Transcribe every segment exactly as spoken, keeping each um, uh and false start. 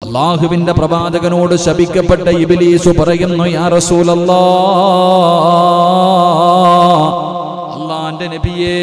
അല്ലാഹുവിന്റെ പ്രവാചകനോട് ശപിക്കപ്പെട്ട ഇബ്ലീസ് പറയുന്നു, യാ റസൂലല്ലാഹ്, അല്ലാഹുവിന്റെ നബിയേ,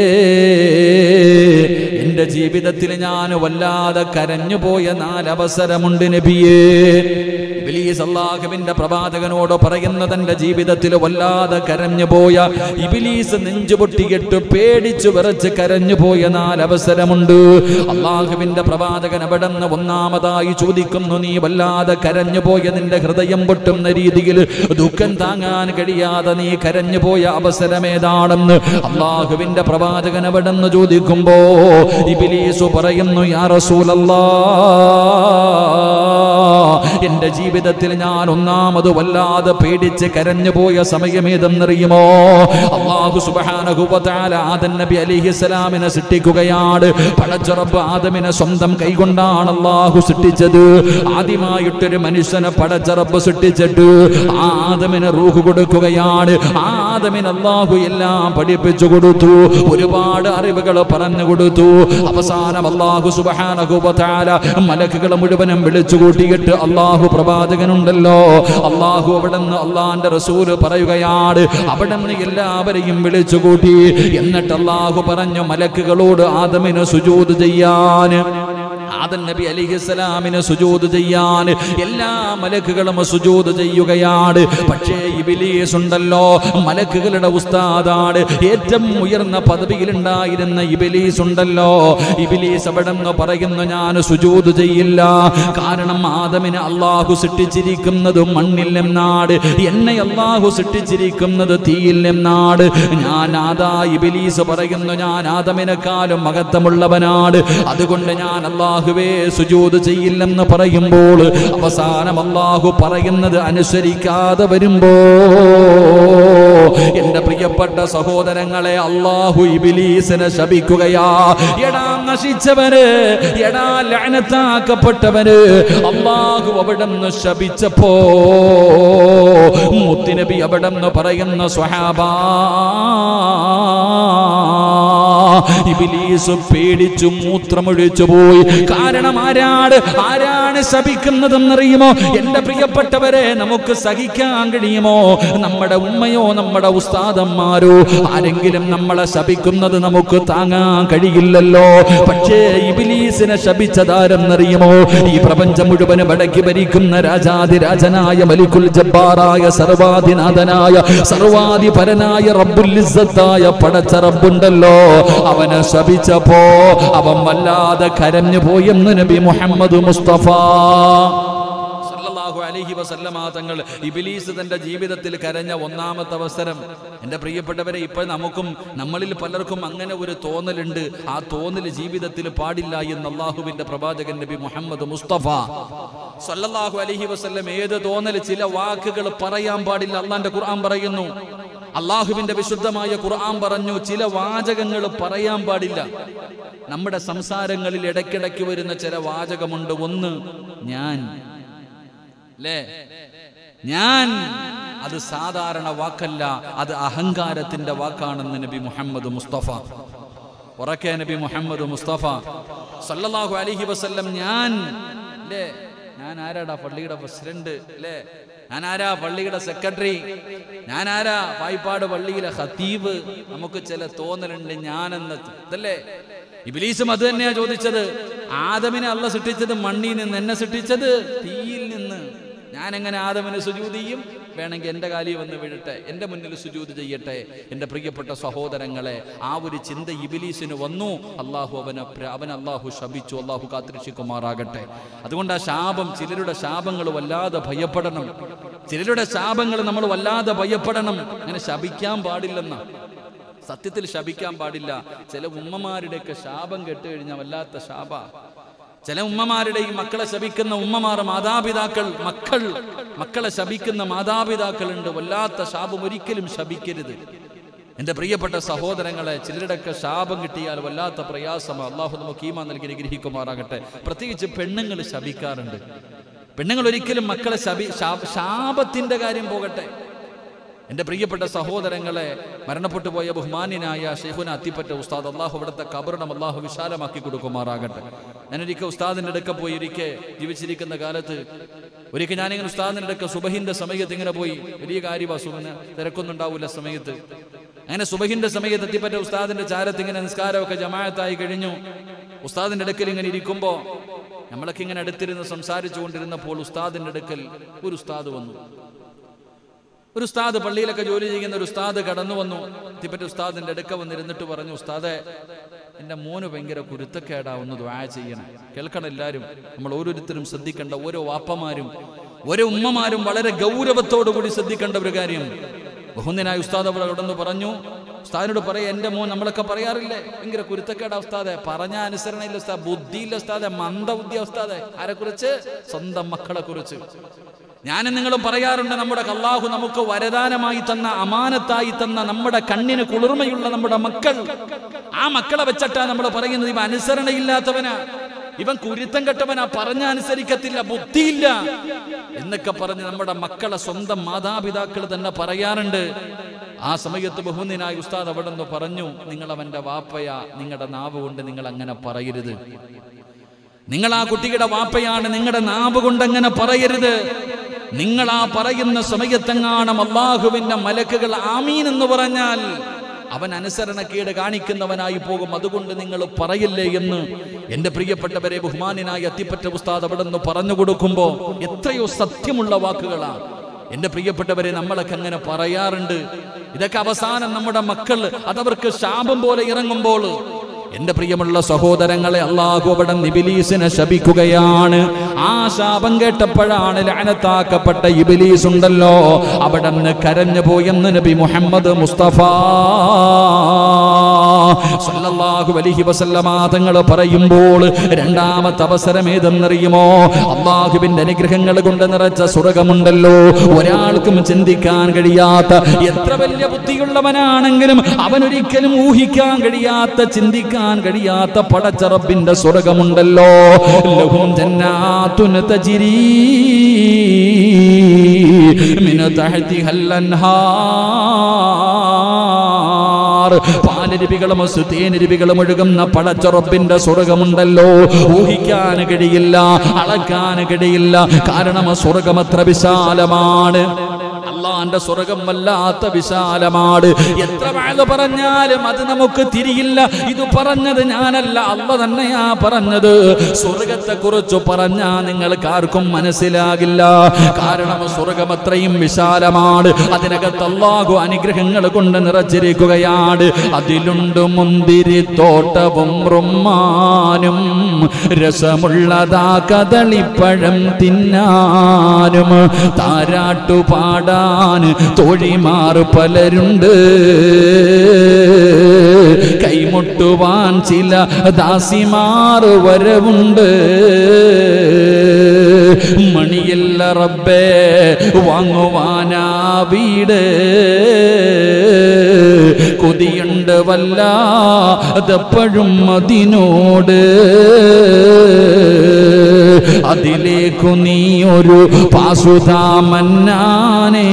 എന്റെ ജീവിതത്തിൽ ഞാൻ വല്ലാതെ കരഞ്ഞുപോയ നാലവസരമുണ്ട് നബിയേ. ഇബ്ലീസ് അല്ലാഹുവിന്റെ പ്രവാചകനോട് പറയുന്നത്, എന്റെ ജീവിതത്തിൽ വല്ലാതെ കരഞ്ഞുപോയ, ഇബ്ലീസ് നെഞ്ചുപൊട്ടിയിട്ട് പേടിച്ചു വിറച്ച് കരഞ്ഞുപോയ നാലവസരമുണ്ട്. അല്ലാഹുവിന്റെ പ്രവാചകൻ അവിടെ നിന്ന് ഒന്നാമതായി ചോദിക്കുന്നു, നീ വല്ലാതെ കരഞ്ഞുപോയ, നിന്റെ ഹൃദയം പൊട്ടുന്ന രീതിയിൽ ദുഃഖം താങ്ങാൻ കഴിയാതെ നീ കരഞ്ഞുപോയ അവസരമേതാണെന്ന് അല്ലാഹുവിന്റെ പ്രവാചകൻ അവിടെ നിന്ന് ചോദിക്കുമ്പോ ഇബ്ലീസ് പറയുന്നു, യാ റസൂലല്ലാഹ്, എന്റെ ജീവിതത്തിൽ ഞാൻ ഒന്നാമത് വല്ലാതെ പേടിച്ച് കരഞ്ഞുപോയ സമയമേതെന്നറിയുമോ? അല്ലാഹു സുബ്ഹാനഹു വ തആല ആദം നബി അലൈഹിസ്സലാമിനെ സൃഷ്ടിക്കുകയാണ്. പടച്ച റബ്ബ് ആദമിനെ സ്വന്തം കൈകൊണ്ടാണ് അല്ലാഹു സൃഷ്ടിച്ചത്. ആദ്യമായിട്ടൊരു മനുഷ്യനെ പടച്ച റബ്ബ് സൃഷ്ടിച്ചിട്ട് ആ ആദമിന് റൂഹ് കൊടുക്കുകയാണ്. ആ ആദമിന് അല്ലാഹു എല്ലാം പഠിപ്പിച്ചു കൊടുത്തു, ഒരുപാട് അറിവുകൾ പറഞ്ഞു കൊടുത്തു. അവസാനം അല്ലാഹു സുബ്ഹാനഹു വ തആല മലക്കുകളെ മുഴുവനും വിളിച്ചു കൂട്ടിയിട്ട് അല്ലാഹു പ്രവാചകനുണ്ടല്ലോ, അല്ലാഹു അവിടെ നിന്ന് അല്ലാഹുവിന്റെ റസൂല് പറയുകയാണ്, അവിടെ നിന്ന് എല്ലാവരെയും വിളിച്ചു കൂട്ടി. എന്നിട്ട് അല്ലാഹു പറഞ്ഞു മലക്കുകളോട് ആദമിന് സുജൂദ് ചെയ്യാൻ, ആദം നബി അലൈഹിസ്സലാമിന് സുജൂദ് ചെയ്യാൻ എല്ലാ മലക്കുകളും സുജൂദ് ചെയ്യുകയാണ്. പക്ഷേ ഇബ്ലീസ് ഉണ്ടല്ലോ, മലക്കുകളുടെ ഉസ്താദാണ്, ഏറ്റവും ഉയർന്ന പദവിയിലുണ്ടായിരുന്ന ഇബ്ലീസ് ഉണ്ടല്ലോ, ഇബ്ലീസ് അവിടെ നിന്ന് പറയുന്നു, ഞാൻ സുജൂദ് ചെയ്യില്ല. കാരണം ആദമിനെ അല്ലാഹു സൃഷ്ടിച്ചിരിക്കുന്നത് മണ്ണിൽ നിന്നാണ്, എന്നെ അല്ലാഹു സൃഷ്ടിച്ചിരിക്കുന്നത് തീയിൽ നിന്നാണ്. ഞാൻ ആദാ ഇബ്ലീസ് പറയുന്നു, ഞാൻ ആദമിനെക്കാളും മഹത്വമുള്ളവനാണ്, അതുകൊണ്ട് ഞാൻ അല്ലാഹുവേ സുജൂദ് ചെയ്യില്ലെന്ന് പറയുമ്പോൾ അവസാനം അല്ലാഹു പറയുന്നത് അനുസരിക്കാതെ വരുമ്പോ എന്റെ പ്രിയപ്പെട്ട സഹോദരങ്ങളെ, അല്ലാഹു ഇബ്ലീസിനെ ശപിക്കുകയാ. എടാ നശിച്ചവന്, എടാ ലഅനത്താക്കപ്പെട്ടവന്, അല്ലാഹു അവിടെ നിന്ന് ശപിച്ചപ്പോ മുത്തുനബി അവിടെ നിന്ന് പറയുന്ന സ്വഹാബാ, ഇബ്ലീസ് പേടിച്ചു മൂത്രമൊഴിച്ചു പോയി. കാരണം ആരാണ് ആരാണ് ശപിക്കുന്നതെന്നറിയുമോ? എന്റെ പ്രിയപ്പെട്ടവരെ, നമുക്ക് സഹിക്കാൻ കഴിയുമോ? നമ്മുടെ ഉമ്മയോ നമ്മുടെ ഉസ്താദന്മാരോ ആരെങ്കിലും നമ്മളെ ശപിക്കുന്നത് നമുക്ക് താങ്ങാൻ കഴിയില്ലല്ലോ. പക്ഷേ ഇബ്ലീസിനെ ശപിച്ചതാരെന്നറിയുമോ? ഈ പ്രപഞ്ചം മുഴുവനും അടക്കി ഭരിക്കുന്ന രാജാതിരാജനായ മലിക്കുൽ ജബ്ബാറായ സർവാധിനാഥനായ സർവാധിപരനായ റബ്ബുൽ ഇസ്സത്തായ പടച്ച റബ്ബുണ്ടല്ലോ, അവനെ ശപിച്ചപ്പോ അവൻ വല്ലാതെ കരഞ്ഞു പോയെന്ന് നബി മുഹമ്മദ് മുസ്തഫ സല്ലല്ലാഹു അലൈഹി വസല്ലമ തങ്ങൾ. ഇബ്ലീസ് തന്റെ ജീവിതത്തിൽ കരഞ്ഞ ഒന്നാമത്തെ അവസരം, എന്റെ പ്രിയപ്പെട്ടവരെ, ഇപ്പോൾ നമുക്കും നമ്മളിൽ പലർക്കും അങ്ങനെ ഒരു തോന്നലുണ്ട്. ആ തോന്നൽ ജീവിതത്തിൽ പാടില്ല എന്ന് അല്ലാഹുവിന്റെ പ്രവാചകൻ നബി മുഹമ്മദ് മുസ്തഫ സല്ലല്ലാഹു അലൈഹി വസല്ലം ഏത് തോന്നൽ? ചില വാക്കുകൾ പറയാൻ പാടില്ല. അല്ലാഹുവിന്റെ ഖുർആൻ പറയുന്നു, അല്ലാഹുവിന്റെ വിശുദ്ധമായ ഖുർആൻ പറഞ്ഞു, ചില വാചകങ്ങൾ പറയാൻ പാടില്ല. നമ്മുടെ സംസാരങ്ങളിൽ ഇടയ്ക്കിടയ്ക്ക് വരുന്ന ചില വാചകമുണ്ട്. ഒന്ന് ഞാൻ, അല്ലേ? ഞാൻ, അത് സാധാരണ വാക്കല്ല, അത് അഹങ്കാരത്തിന്റെ വാക്കാണെന്ന് നബി മുഹമ്മദ് മുസ്തഫ ഉറക്കെ നബി മുഹമ്മദ് മുസ്തഫ സല്ലല്ലാഹു അലൈഹി വസല്ലം ഞാൻ, അല്ലേ? ഞാൻ ആരാടാ? പള്ളിയുടെ പ്രസിഡന്റ്, അല്ലേ? ഞാൻ ആരാ? പള്ളിയുടെ സെക്രട്ടറി. ഞാൻ ആരാ? പായിപ്പാട് പള്ളിയിലെ ഖതീബ്. നമുക്ക് ചില തോന്നലുണ്ട് ഞാനെന്ന്, ഇതല്ലേ? ഇബ്ലീസും അത് തന്നെയാ ചോദിച്ചത്. ആദമിനെ അല്ലാഹു സൃഷ്ടിച്ചത് മണ്ണിൽ നിന്ന്, എന്നെ സൃഷ്ടിച്ചത് തീയിൽ നിന്ന്. ഞാൻ എങ്ങനെ ആദമിന് സുജൂദ് ചെയ്യും? വേണമെങ്കിൽ എൻ്റെ കാലിൽ വന്ന് വീഴട്ടെ, എൻ്റെ മുന്നിൽ സുജൂദ് ചെയ്യട്ടെ. എൻ്റെ പ്രിയപ്പെട്ട സഹോദരങ്ങളെ, ആ ഒരു ചിന്ത ഇബ്ലീസിന് വന്നു. അള്ളാഹു അവനെ അവൻ അള്ളാഹു ശപിച്ചു. അള്ളാഹു കാത്തിരക്ഷിക്കുമാറാകട്ടെ. അതുകൊണ്ട് ആ ശാപം, ചിലരുടെ ശാപങ്ങൾ വല്ലാതെ ഭയപ്പെടണം. ചിലരുടെ ശാപങ്ങൾ നമ്മൾ വല്ലാതെ ഭയപ്പെടണം. അങ്ങനെ ശപിക്കാൻ പാടില്ലെന്ന, സത്യത്തിൽ ശപിക്കാൻ പാടില്ല. ചില ഉമ്മമാരുടെയൊക്കെ ശാപം കേട്ട് കഴിഞ്ഞാൽ വല്ലാത്ത ശാപ. ചില ഉമ്മമാരുടെ ഈ മക്കളെ ശപിക്കുന്ന ഉമ്മമാർ, മാതാപിതാക്കൾ, മക്കൾ മക്കളെ ശപിക്കുന്ന മാതാപിതാക്കളുണ്ട്. വല്ലാത്ത ശാപം, ഒരിക്കലും ശപിക്കരുത്. എൻ്റെ പ്രിയപ്പെട്ട സഹോദരങ്ങളെ, ചിലരുടെയൊക്കെ ശാപം കിട്ടിയാൽ വല്ലാത്ത പ്രയാസമാണ്. അള്ളാഹു നമുക്ക് ഈമാൻ നൽകി അനുഗ്രഹിക്കുമാറാകട്ടെ. പ്രത്യേകിച്ച് പെണ്ണുങ്ങൾ ശപിക്കാറുണ്ട്. പെണ്ണുങ്ങൾ ഒരിക്കലും മക്കളെ ശപി ശാപത്തിന്റെ കാര്യം പോകട്ടെ, എൻ്റെ പ്രിയപ്പെട്ട സഹോദരങ്ങളെ, മരണപ്പെട്ടു പോയ ബഹുമാന്യനായ ശൈഖുന അത്തിപ്പറ്റ ഉസ്താദ്, അള്ളാഹു അവിടുത്തെ ഖബറിടം അള്ളാഹു വിശാലമാക്കി കൊടുക്കുമാറാകട്ടെ. ഞാനൊരിക്കൽ ഉസ്താദിൻ്റെ അടുക്ക പോയി, ഒരിക്കൽ ജീവിച്ചിരിക്കുന്ന കാലത്ത് ഒരിക്കൽ ഞാനിങ്ങനെ ഉസ്താദിൻ്റെ അടുക്ക സുബഹിന്റെ സമയത്ത് ഇങ്ങനെ പോയി. വലിയ കാര്യമാണ്, സുബഹിന് തിരക്കൊന്നും ഉണ്ടാവില്ല സമയത്ത്. അങ്ങനെ സുബഹിന്റെ സമയത്ത് എത്തിപ്പറ്റ ഉസ്താദിന്റെ ചാരത്ത് ഇങ്ങനെ നിസ്കാരമൊക്കെ ജമാഅത്തായി കഴിഞ്ഞു. ഉസ്താദിന്റെ അടുക്കൽ ഇങ്ങനെ ഇരിക്കുമ്പോ നമ്മളൊക്കെ ഇങ്ങനെ അടുത്തിരുന്ന് സംസാരിച്ചു കൊണ്ടിരുന്നപ്പോൾ ഉസ്താദിന്റെ അടുക്കൽ ഒരു ഉസ്താദ് വന്നു. ഒരു ഉസ്താദ്, പള്ളിയിലൊക്കെ ജോലി ചെയ്യുന്ന ഒരു ഉസ്താദ് കടന്നു വന്നു. എത്തിപ്പറ്റ ഉസ്താദിന്റെ അടുക്ക വന്നിരുന്നിട്ട് പറഞ്ഞു, ഉസ്താദെ, എൻ്റെ മോന് ഭയങ്കര കുരുത്തക്കേടാ, ഒന്ന് ദുആ ചെയ്യണം. കേൾക്കണം എല്ലാവരും, നമ്മൾ ഓരോരുത്തരും ശ്രദ്ധിക്കേണ്ട, ഓരോ വാപ്പമാരും ഓരോ ഉമ്മമാരും വളരെ ഗൗരവത്തോടു കൂടി ശ്രദ്ധിക്കേണ്ട ഒരു കാര്യം. ബഹുന്ദനായ ഉസ്താദ് അവിടെ കടന്നു പറഞ്ഞു, ഉസ്താദിനോട് പറയാ, എൻ്റെ മോൻ, നമ്മളൊക്കെ പറയാറില്ലേ ഭയങ്കര കുരുത്തക്കേടാ ഉസ്താദെ, പറഞ്ഞ അനുസരണയില്ല ഉസ്താദ്, ബുദ്ധിയില്ല ഉസ്താദെ, മന്ദബുദ്ധി ഉസ്താദെ. ആരെ കുറിച്ച്? സ്വന്തം മക്കളെ കുറിച്ച്. ഞാനും നിങ്ങളും പറയാറുണ്ട്, നമ്മുടെ അല്ലാഹു നമുക്ക് വരദാനമായി തന്ന, അമാനത്തായി തന്ന നമ്മുടെ കണ്ണിന് കുളിർമയുള്ള നമ്മുടെ മക്കൾ, ആ മക്കളെ വെച്ചിട്ടാ നമ്മൾ പറയുന്നത് ഇവൻ അനുസരണയില്ലാത്തവനാ, ഇവൻ കുരുത്തം കെട്ടവനാ, പറഞ്ഞ അനുസരിക്കത്തില്ല, ബുദ്ധിയില്ല എന്നൊക്കെ പറഞ്ഞ് നമ്മുടെ മക്കളെ സ്വന്തം മാതാപിതാക്കൾ തന്നെ പറയാറുണ്ട്. ആ സമയത്ത് ബഹുന്ദനായ ഉസ്താദ് അവിടെ നിന്ന് പറഞ്ഞു, നിങ്ങൾ അവന്റെ വാപ്പയാ, നിങ്ങളുടെ നാവ് കൊണ്ട് നിങ്ങൾ അങ്ങനെ പറയരുത്. നിങ്ങൾ ആ കുട്ടിയുടെ വാപ്പയാണ്, നിങ്ങളുടെ നാവ് കൊണ്ട് അങ്ങനെ പറയരുത്. നിങ്ങൾ ആ പറയുന്ന സമയത്തെങ്ങാണം അല്ലാഹുവിന്റെ മലക്കുകൾ ആമീൻ എന്ന് പറഞ്ഞാൽ അവൻ അനുസരണക്കേട് കാണിക്കുന്നവനായി പോകും. അതുകൊണ്ട് നിങ്ങൾ പറയില്ലേ എന്ന് എന്റെ പ്രിയപ്പെട്ടവരെ, ബഹുമാന്യനായ അത്തിപ്പറ്റ ഉസ്താദ് അവിടെ നിന്ന് പറഞ്ഞു കൊടുക്കുമ്പോ എത്രയോ സത്യമുള്ള വാക്കുകളാണ്. എന്റെ പ്രിയപ്പെട്ടവരെ, നമ്മളൊക്കെ അങ്ങനെ പറയാറുണ്ട്. ഇതൊക്കെ അവസാനം നമ്മുടെ മക്കൾ അതവർക്ക് ശാപം പോലെ ഇറങ്ങുമ്പോൾ, എന്റെ പ്രിയമുള്ള സഹോദരങ്ങളെ, അല്ലാഹു അവിടെ ഇബ്ലീസിനെ ശപിക്കുകയാണ്. ആ ശാപം കേട്ടപ്പോഴാണ് ലഅനത്താക്കപ്പെട്ട ഇബ്ലീസ് ഉണ്ടല്ലോ, അവിടെ നിന്ന് കരഞ്ഞു പോയെന്ന് നബി മുഹമ്മദ് മുസ്തഫ സല്ലല്ലാഹു അലൈഹി വസല്ലമ തങ്ങൾ പറയുമ്പോൾ രണ്ടാമത്തെ അവസരം ഏതെന്നറിയുമോ? അല്ലാഹുവിന്റെ അനുഗ്രഹങ്ങൾ കൊണ്ട് നിറച്ച സ്വർഗ്ഗമുണ്ടല്ലോ, ഒരാൾക്കും ചിന്തിക്കാൻ കഴിയാത്ത, എത്ര വലിയ ബുദ്ധിയുള്ളവനാണെങ്കിലും അവനൊരിക്കലും ഊഹിക്കാൻ കഴിയാത്ത, ചിന്തിക്കാൻ കഴിയാത്ത പടച്ച റബ്ബിന്റെ സ്വർഗ്ഗമുണ്ടല്ലോ. ലഹും ജന്നാത്തുൻ തജ്രീ മിൻ തഹ്തിഹൽ അൻഹാർ, പാലരുവികളും തേനരുവികളും ഒഴുകുന്ന പടച്ച റബ്ബിന്റെ സ്വർഗ്ഗമുണ്ടല്ലോ. ഊഹിക്കാൻ കഴിയില്ല, അളക്കാൻ കഴിയില്ല. കാരണം സ്വർഗ്ഗം അത്ര വിശാലമാണ്. അല്ലാഹുവിന്റെ സ്വർഗ്ഗം വല്ലാത്ത വിശാലമാണ്. എത്ര വഅദ് പറഞ്ഞാലും അത് നമുക്ക് തിരിയില്ല. ഇത് പറഞ്ഞത് ഞാനല്ല, അല്ലാഹു തന്നെയാ പറഞ്ഞത്. സ്വർഗ്ഗത്തെ കുറിച്ച് പറഞ്ഞാൽ നിങ്ങൾക്ക് ആർക്കും മനസ്സിലാകില്ല. കാരണം സ്വർഗ്ഗം അത്രയും വിശാലമാണ്. അതിനകത്ത് അല്ലാഹു അനുഗ്രഹങ്ങൾ കൊണ്ട് നിറച്ചിരിക്കുകയാണ്. അതിലുണ്ട് മുന്തിരിത്തോട്ടവും റുമ്മാനും, രസമുള്ളതാ കദളിപ്പഴം തിന്നാനും, താരാട്ടുപാടാൻ തോഴിമാർ പലരുണ്ട്, കൈമുട്ടുവാൻ ചില ദാസിമാർ വരവുണ്ട്. മണിയില്ല റബ്ബേ വാങ്ങുവാനാ വീട്, കൊതിയുണ്ട് വല്ലാതെപ്പോഴും അതിനോട്. അതിലേക്കു നീ ഒരു പാസുതാ മന്നാനേ,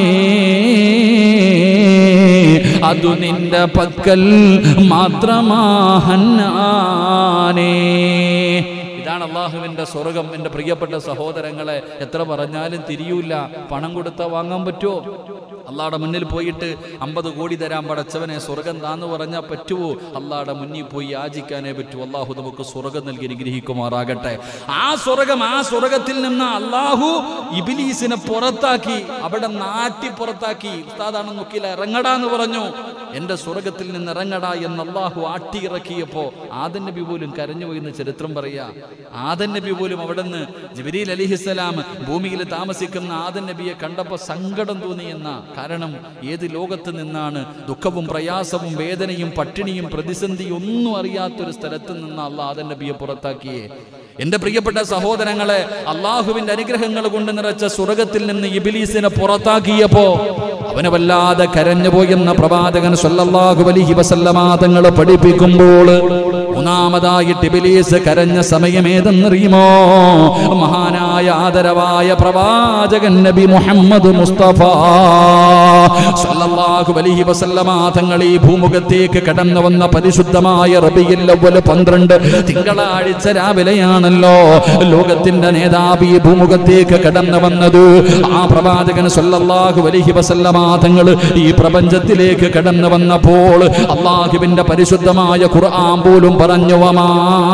അതു നിന്റെ പക്കൽ മാത്രമാ ഹന്നാനേ. ഇതാണ് അല്ലാഹുവിന്റെ സ്വർഗ്ഗം. എൻ്റെ പ്രിയപ്പെട്ട സഹോദരങ്ങളെ, എത്ര പറഞ്ഞാലും തിരിയൂല. പണം കൊടുത്താൽ വാങ്ങാൻ പറ്റുമോ? അള്ളാഹുടെ മുന്നിൽ പോയിട്ട് അമ്പത് കോടി തരാൻ പടച്ചവനെ സ്വർഗം താന്ന് പറഞ്ഞാൽ പറ്റുമോ? അള്ളാഹുടെ മുന്നിൽ പോയി യാചിക്കാനേ പറ്റൂ. അള്ളാഹു നമുക്ക് സ്വർഗം നൽകി അനുഗ്രഹിക്കുമാറാകട്ടെ. ആ സ്വർഗം, ആ സ്വർഗത്തിൽ നിന്ന് അള്ളാഹു ഇബ്ലീസിനെ പുറത്താക്കി, അവിടെ നാട്ടി പുറത്താക്കി. ഉസ്താദാണെന്ന് നോക്കിയില്ല, ഇറങ്ങടാന്ന് പറഞ്ഞു. എന്റെ സ്വർഗത്തിൽ നിന്ന് ഇറങ്ങടാ എന്ന് അള്ളാഹു ആട്ടിയിറക്കിയപ്പോ ആദം നബി പോലും കരഞ്ഞുപോയി എന്ന് ചരിത്രം പറയാ. ആദം നബി പോലും അവിടെ നിന്ന് ജിബ്രീൽ അലൈഹിസ്സലാം ഭൂമിയിൽ താമസിക്കുന്ന ആദം നബിയെ കണ്ടപ്പോൾ സങ്കടം തോന്നിയെന്ന. കാരണം ഏത് ലോകത്ത് നിന്നാണ് ദുഃഖവും പ്രയാസവും വേദനയും പട്ടിണിയും പ്രതിസന്ധിയും ഒന്നും അറിയാത്തൊരു സ്ഥലത്ത് നിന്ന് അള്ളാഹ് ആദം നബിയെ പുറത്താക്കിയേ. എന്റെ പ്രിയപ്പെട്ട സഹോദരങ്ങളെ, അള്ളാഹുവിന്റെ അനുഗ്രഹങ്ങൾ കൊണ്ട് നിറച്ച സ്വർഗത്തിൽ നിന്ന് ഇബ്ലീസിനെ പുറത്താക്കിയപ്പോ അവനെ വല്ലാതെ കരഞ്ഞുപോയെന്ന പ്രവാചകൻ സല്ലല്ലാഹു അലൈഹി വസല്ലമ തങ്ങൾ പഠിപ്പിക്കുമ്പോൾ മൂന്നാമതായിട്ട് ഇബ്ലീസ് കരഞ്ഞ സമയം ഏതെന്നറിയുമോ? മഹാനായ ആദരവായ പ്രവാചകൻ നബി മുഹമ്മദ് മുസ്തഫ സല്ലല്ലാഹു അലൈഹി വസല്ലമ തങ്ങൾ ഈ ഭൂമുഖത്തേക്ക് കടന്നു വന്ന പരിശുദ്ധമായ റബീഉൽ അവ്വൽ പന്ത്രണ്ട് തിങ്കളാഴ്ച രാവിലെയാണല്ലോ ലോകത്തിന്റെ നേതാവ് ഈ ഭൂമുഖത്തേക്ക് കടന്നു വന്നത്. ആ പ്രവാചകൻ സല്ലല്ലാഹു അലൈഹി വസല്ലമ തങ്ങൾ ഈ പ്രപഞ്ചത്തിലേക്ക് കടന്നു വന്നപ്പോൾ അല്ലാഹുവിന്റെ പരിശുദ്ധമായ ഖുർആൻ പോലും പറഞ്ഞു വമാ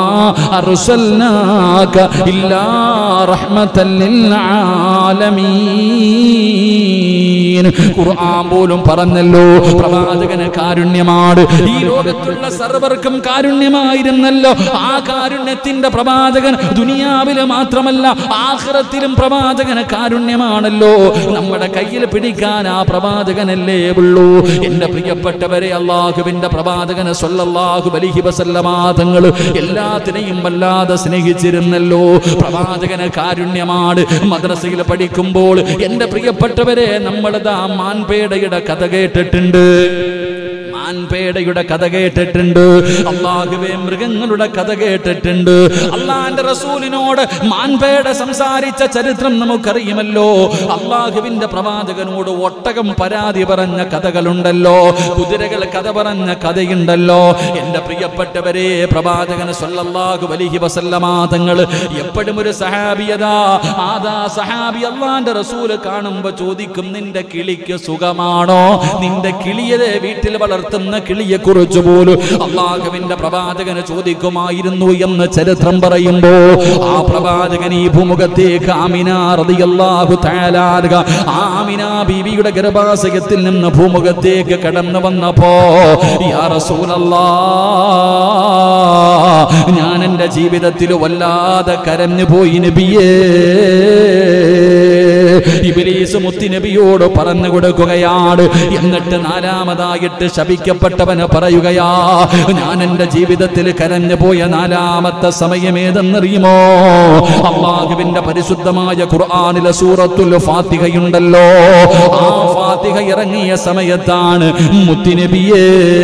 അർസൽനാക ഇല്ലാ റഹ്മത്തൽ ലിൽ ആലമീൻ. ഖുർആൻ പോലും പറഞ്ഞല്ലോ പ്രവാചകന് കാരുണ്യമാണ്. ഈ ലോകത്തുള്ള സർവർക്കും കാരുണ്യമായിരുന്നല്ലോ. ആ കാരുണ്യത്തിന്റെ പ്രവാചകൻ ദുനിയാവില് മാത്രമല്ല ആഖിറത്തിലും പ്രവാചകന് കാരുണ്യമാണല്ലോ. നമ്മുടെ കയ്യിൽ പിടിക്കാൻ ആ പ്രവാചകനല്ലേ ഉള്ളൂ. എന്റെ പ്രിയപ്പെട്ടവരെ, അല്ലാഹുവിന്റെ പ്രവാചകന് സ്വല്ലല്ലാഹു അലൈഹി വസല്ലമ തങ്ങൾ എല്ലാത്തിനെയും വല്ലാതെ സ്നേഹിച്ചിരുന്നല്ലോ. പ്രവാചകന് കാരുണ്യമാണ്. മദ്രസയിൽ പഠിക്കുമ്പോൾ എന്റെ പ്രിയപ്പെട്ടവരെ നമ്മളതാ മാൻപേടയുടെ കഥ കേട്ടിട്ടുണ്ട്. മാൻപേടയുടെ കഥ കേട്ടിട്ടുണ്ട്. അല്ലാഹുവേ മൃഗങ്ങളുടെ കഥ കേട്ടിട്ടുണ്ട്. അല്ലാഹുവിന്റെ റസൂലിനോട് മാൻപേട സംസാരിച്ച ചരിത്രം നമുക്കറിയുമല്ലോ. അല്ലാഹുവിന്റെ പ്രവാചകനോട് ഒട്ടകം പരാതി പറഞ്ഞ കഥകളുണ്ടല്ലോ. കുതിരകൾ കഥ പറഞ്ഞ കഥയുണ്ടല്ലോ. എന്റെ പ്രിയപ്പെട്ടവരെ, പ്രവാചകൻ സല്ലല്ലാഹു അലൈഹി വസല്ലമ തങ്ങൾ എപ്പോഴും ഒരു സഹാബിയതാ ആദാ സഹാബി അല്ലാഹുവിന്റെ റസൂൽ കാണുമ്പോ ചോദിക്കും, നിന്റെ കിളിക്ക് സുഖമാണോ? നിന്റെ കിളിയെ വീട്ടിൽ വളർത്തുന്ന കിളിയെ കുറിച്ച് പോലും അല്ലാഹുവിന്റെ പ്രവാചകന് ചോദിക്കുമായിരുന്നു എന്ന് ചരിത്രം പറയുമ്പോ ആ പ്രവാചകൻ ഈ ഭൂമുഖത്തേക്ക് ആമിന റളിയല്ലാഹു തആല അൻഹ ആമിന ബീവിയുടെ ഗർഭാശയത്തിൽ നിന്ന് ഭൂമുഖത്തേക്ക് കടന്നു വന്നപ്പോ യാ റസൂലല്ലാഹ്, ഞാൻ എൻ്റെ ജീവിതത്തിൽ വല്ലാതെ കരഞ്ഞു പോയി നബിയേ. ഇബ്ലീസ് മുത്തുനബിയോട് പറഞ്ഞു കൊടുക്കുകയാണ്. എന്നിട്ട് നാലാമതായിട്ട് ശപിക്കപ്പെട്ടവന് പറയുകയാ, ഞാൻ എൻ്റെ ജീവിതത്തിൽ കരഞ്ഞു പോയ നാലാമത്തെ സമയം ഏതെന്നറിയുമോ? അല്ലാഹുവിന്റെ പരിശുദ്ധമായ ഖുർആനിലെ സൂറത്തുൽ ഫാത്തിഹയുണ്ടല്ലോ. ആ ഫാത്തിഹ ഇറങ്ങിയ സമയത്താണ് മുത്തുനബിയേ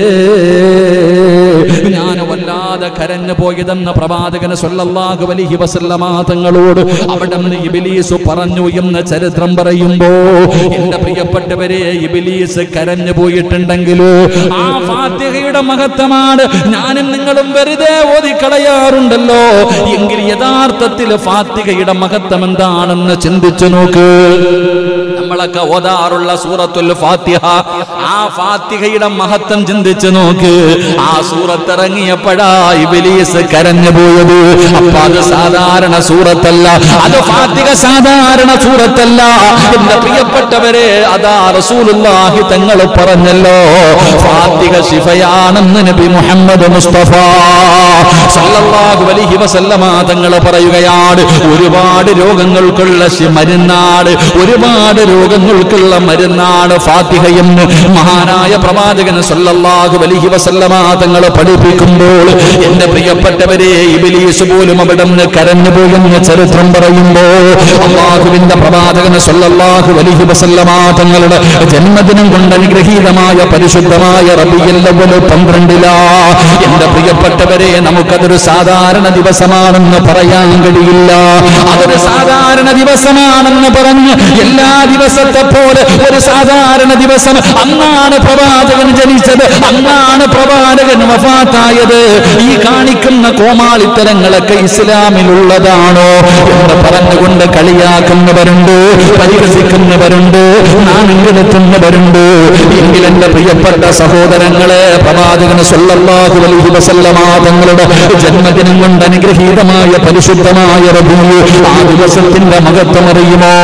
ഞാൻ വല്ലാതെ കരഞ്ഞു പോയതെന്ന് പ്രവാചകൻ സല്ലല്ലാഹു അലൈഹി വസല്ലമ തങ്ങളോട് അവിടെ നിന്ന് ഇബ്ലീസ് പറഞ്ഞു എന്ന് ചരിത്രം പറയുമ്പോ എന്റെ പ്രിയപ്പെട്ടവരെ, ഇബ്ലീസ് കരഞ്ഞു പോയിട്ടുണ്ടെങ്കിലോ ആ ഫാത്തിഹയുടെ മഹത്വമാണ് ഞാനും നിങ്ങളും വെറുതെ ഓതിക്കളയാറുണ്ടല്ലോ. എങ്കിൽ യഥാർത്ഥത്തിൽ ഫാത്തിഹയുടെ മഹത്വം എന്താണെന്ന് ചിന്തിച്ചു നോക്ക്. നമ്മളൊക്കെ ഓതാറുള്ള സൂറത്തുൽ ഫാത്തിഹ, ആ ഫാത്തിഹയുടെ മഹത്വം ചിന്തിച്ചു നോക്ക്. ആ സൂറത്ത് ഇറങ്ങിയപ്പോഴാ ഇബ്ലീസ് കരഞ്ഞു പോയത്. അപ്പൊ അത് സാധാരണ സൂറത്തല്ല, അത് ഫാത്തിഹ സാധാരണ സൂറത്തല്ല. എന്റെ പ്രിയപ്പെട്ടവരെ, അതാ റസൂലുള്ളാഹി തങ്ങൾ പറഞ്ഞല്ലോ, ഫാത്തിഹ ശിഫയാണെന്ന് നബി മുഹമ്മദ് മുസ്തഫ സല്ലല്ലാഹു അലൈഹി വസല്ലമ തങ്ങൾ പറയുകയാണ്. ഒരുപാട് രോഗങ്ങൾക്കുള്ള മരുന്നാണ്, ഒരുപാട് രോഗങ്ങൾക്കുള്ള മരുന്നാണ് ഫാത്തിഹയെന്ന് മഹാനായ പ്രവാചകൻ സല്ലല്ലാഹു അലൈഹി വസല്ലമ തങ്ങൾ പഠിപ്പിക്കുമ്പോൾ എന്റെ പ്രിയപ്പെട്ടവരെ, ഇബ്ലീസ് പോലും അവിടെ നിന്ന് കരഞ്ഞു പോകുന്ന ചരിത്രം പറയുമ്പോൾ അല്ലാഹുവിന്റെ പ്രവാചകൻ സല്ലല്ലാഹു അലൈഹി വസല്ലമ തങ്ങളുടെ ജന്മദിനം കൊണ്ട് അനുഗ്രഹീതമായ പരിശുദ്ധമായ റബീഉൽ അവ്വൽ പന്ത്രണ്ടിലാ. എന്റെ പ്രിയപ്പെട്ടവരെ, നമുക്കതൊരു സാധാരണ ദിവസമാണെന്ന് പറയാൻ കഴിയില്ല. അതൊരു സാധാരണ ദിവസമാണെന്ന് പറഞ്ഞ് എല്ലാ ദിവസത്തെ പോലെ ഒരു സാധാരണ ദിവസം അന്നാണ് പ്രവാചകൻ ജനിച്ചത്, അന്നാണ് പ്രവാചകൻ വഫാത്തായത്. ഈ കാണിക്കുന്ന കോമാളിത്തരങ്ങളൊക്കെ ഇസ്ലാമിലുള്ളതാണോ എന്ന് പറഞ്ഞുകൊണ്ട് കളിയാക്കുന്നവരുണ്ട്, പരിഹസിക്കുന്നവരുണ്ട്, നാണികെടുത്തുന്നവരുണ്ട്. എങ്കിൽ എന്റെ പ്രിയപ്പെട്ട സഹോദരങ്ങളെ, പ്രവാചകൻ സല്ലല്ലാഹു അലൈഹി വസല്ലമ തങ്ങളുടെ ജന്മദിനം കൊണ്ട് അനുഗ്രഹീതമായ പരിശുദ്ധമായ റബീഉ, ആ ദിവസത്തിന്റെ മഹത്വം അറിയുമോ?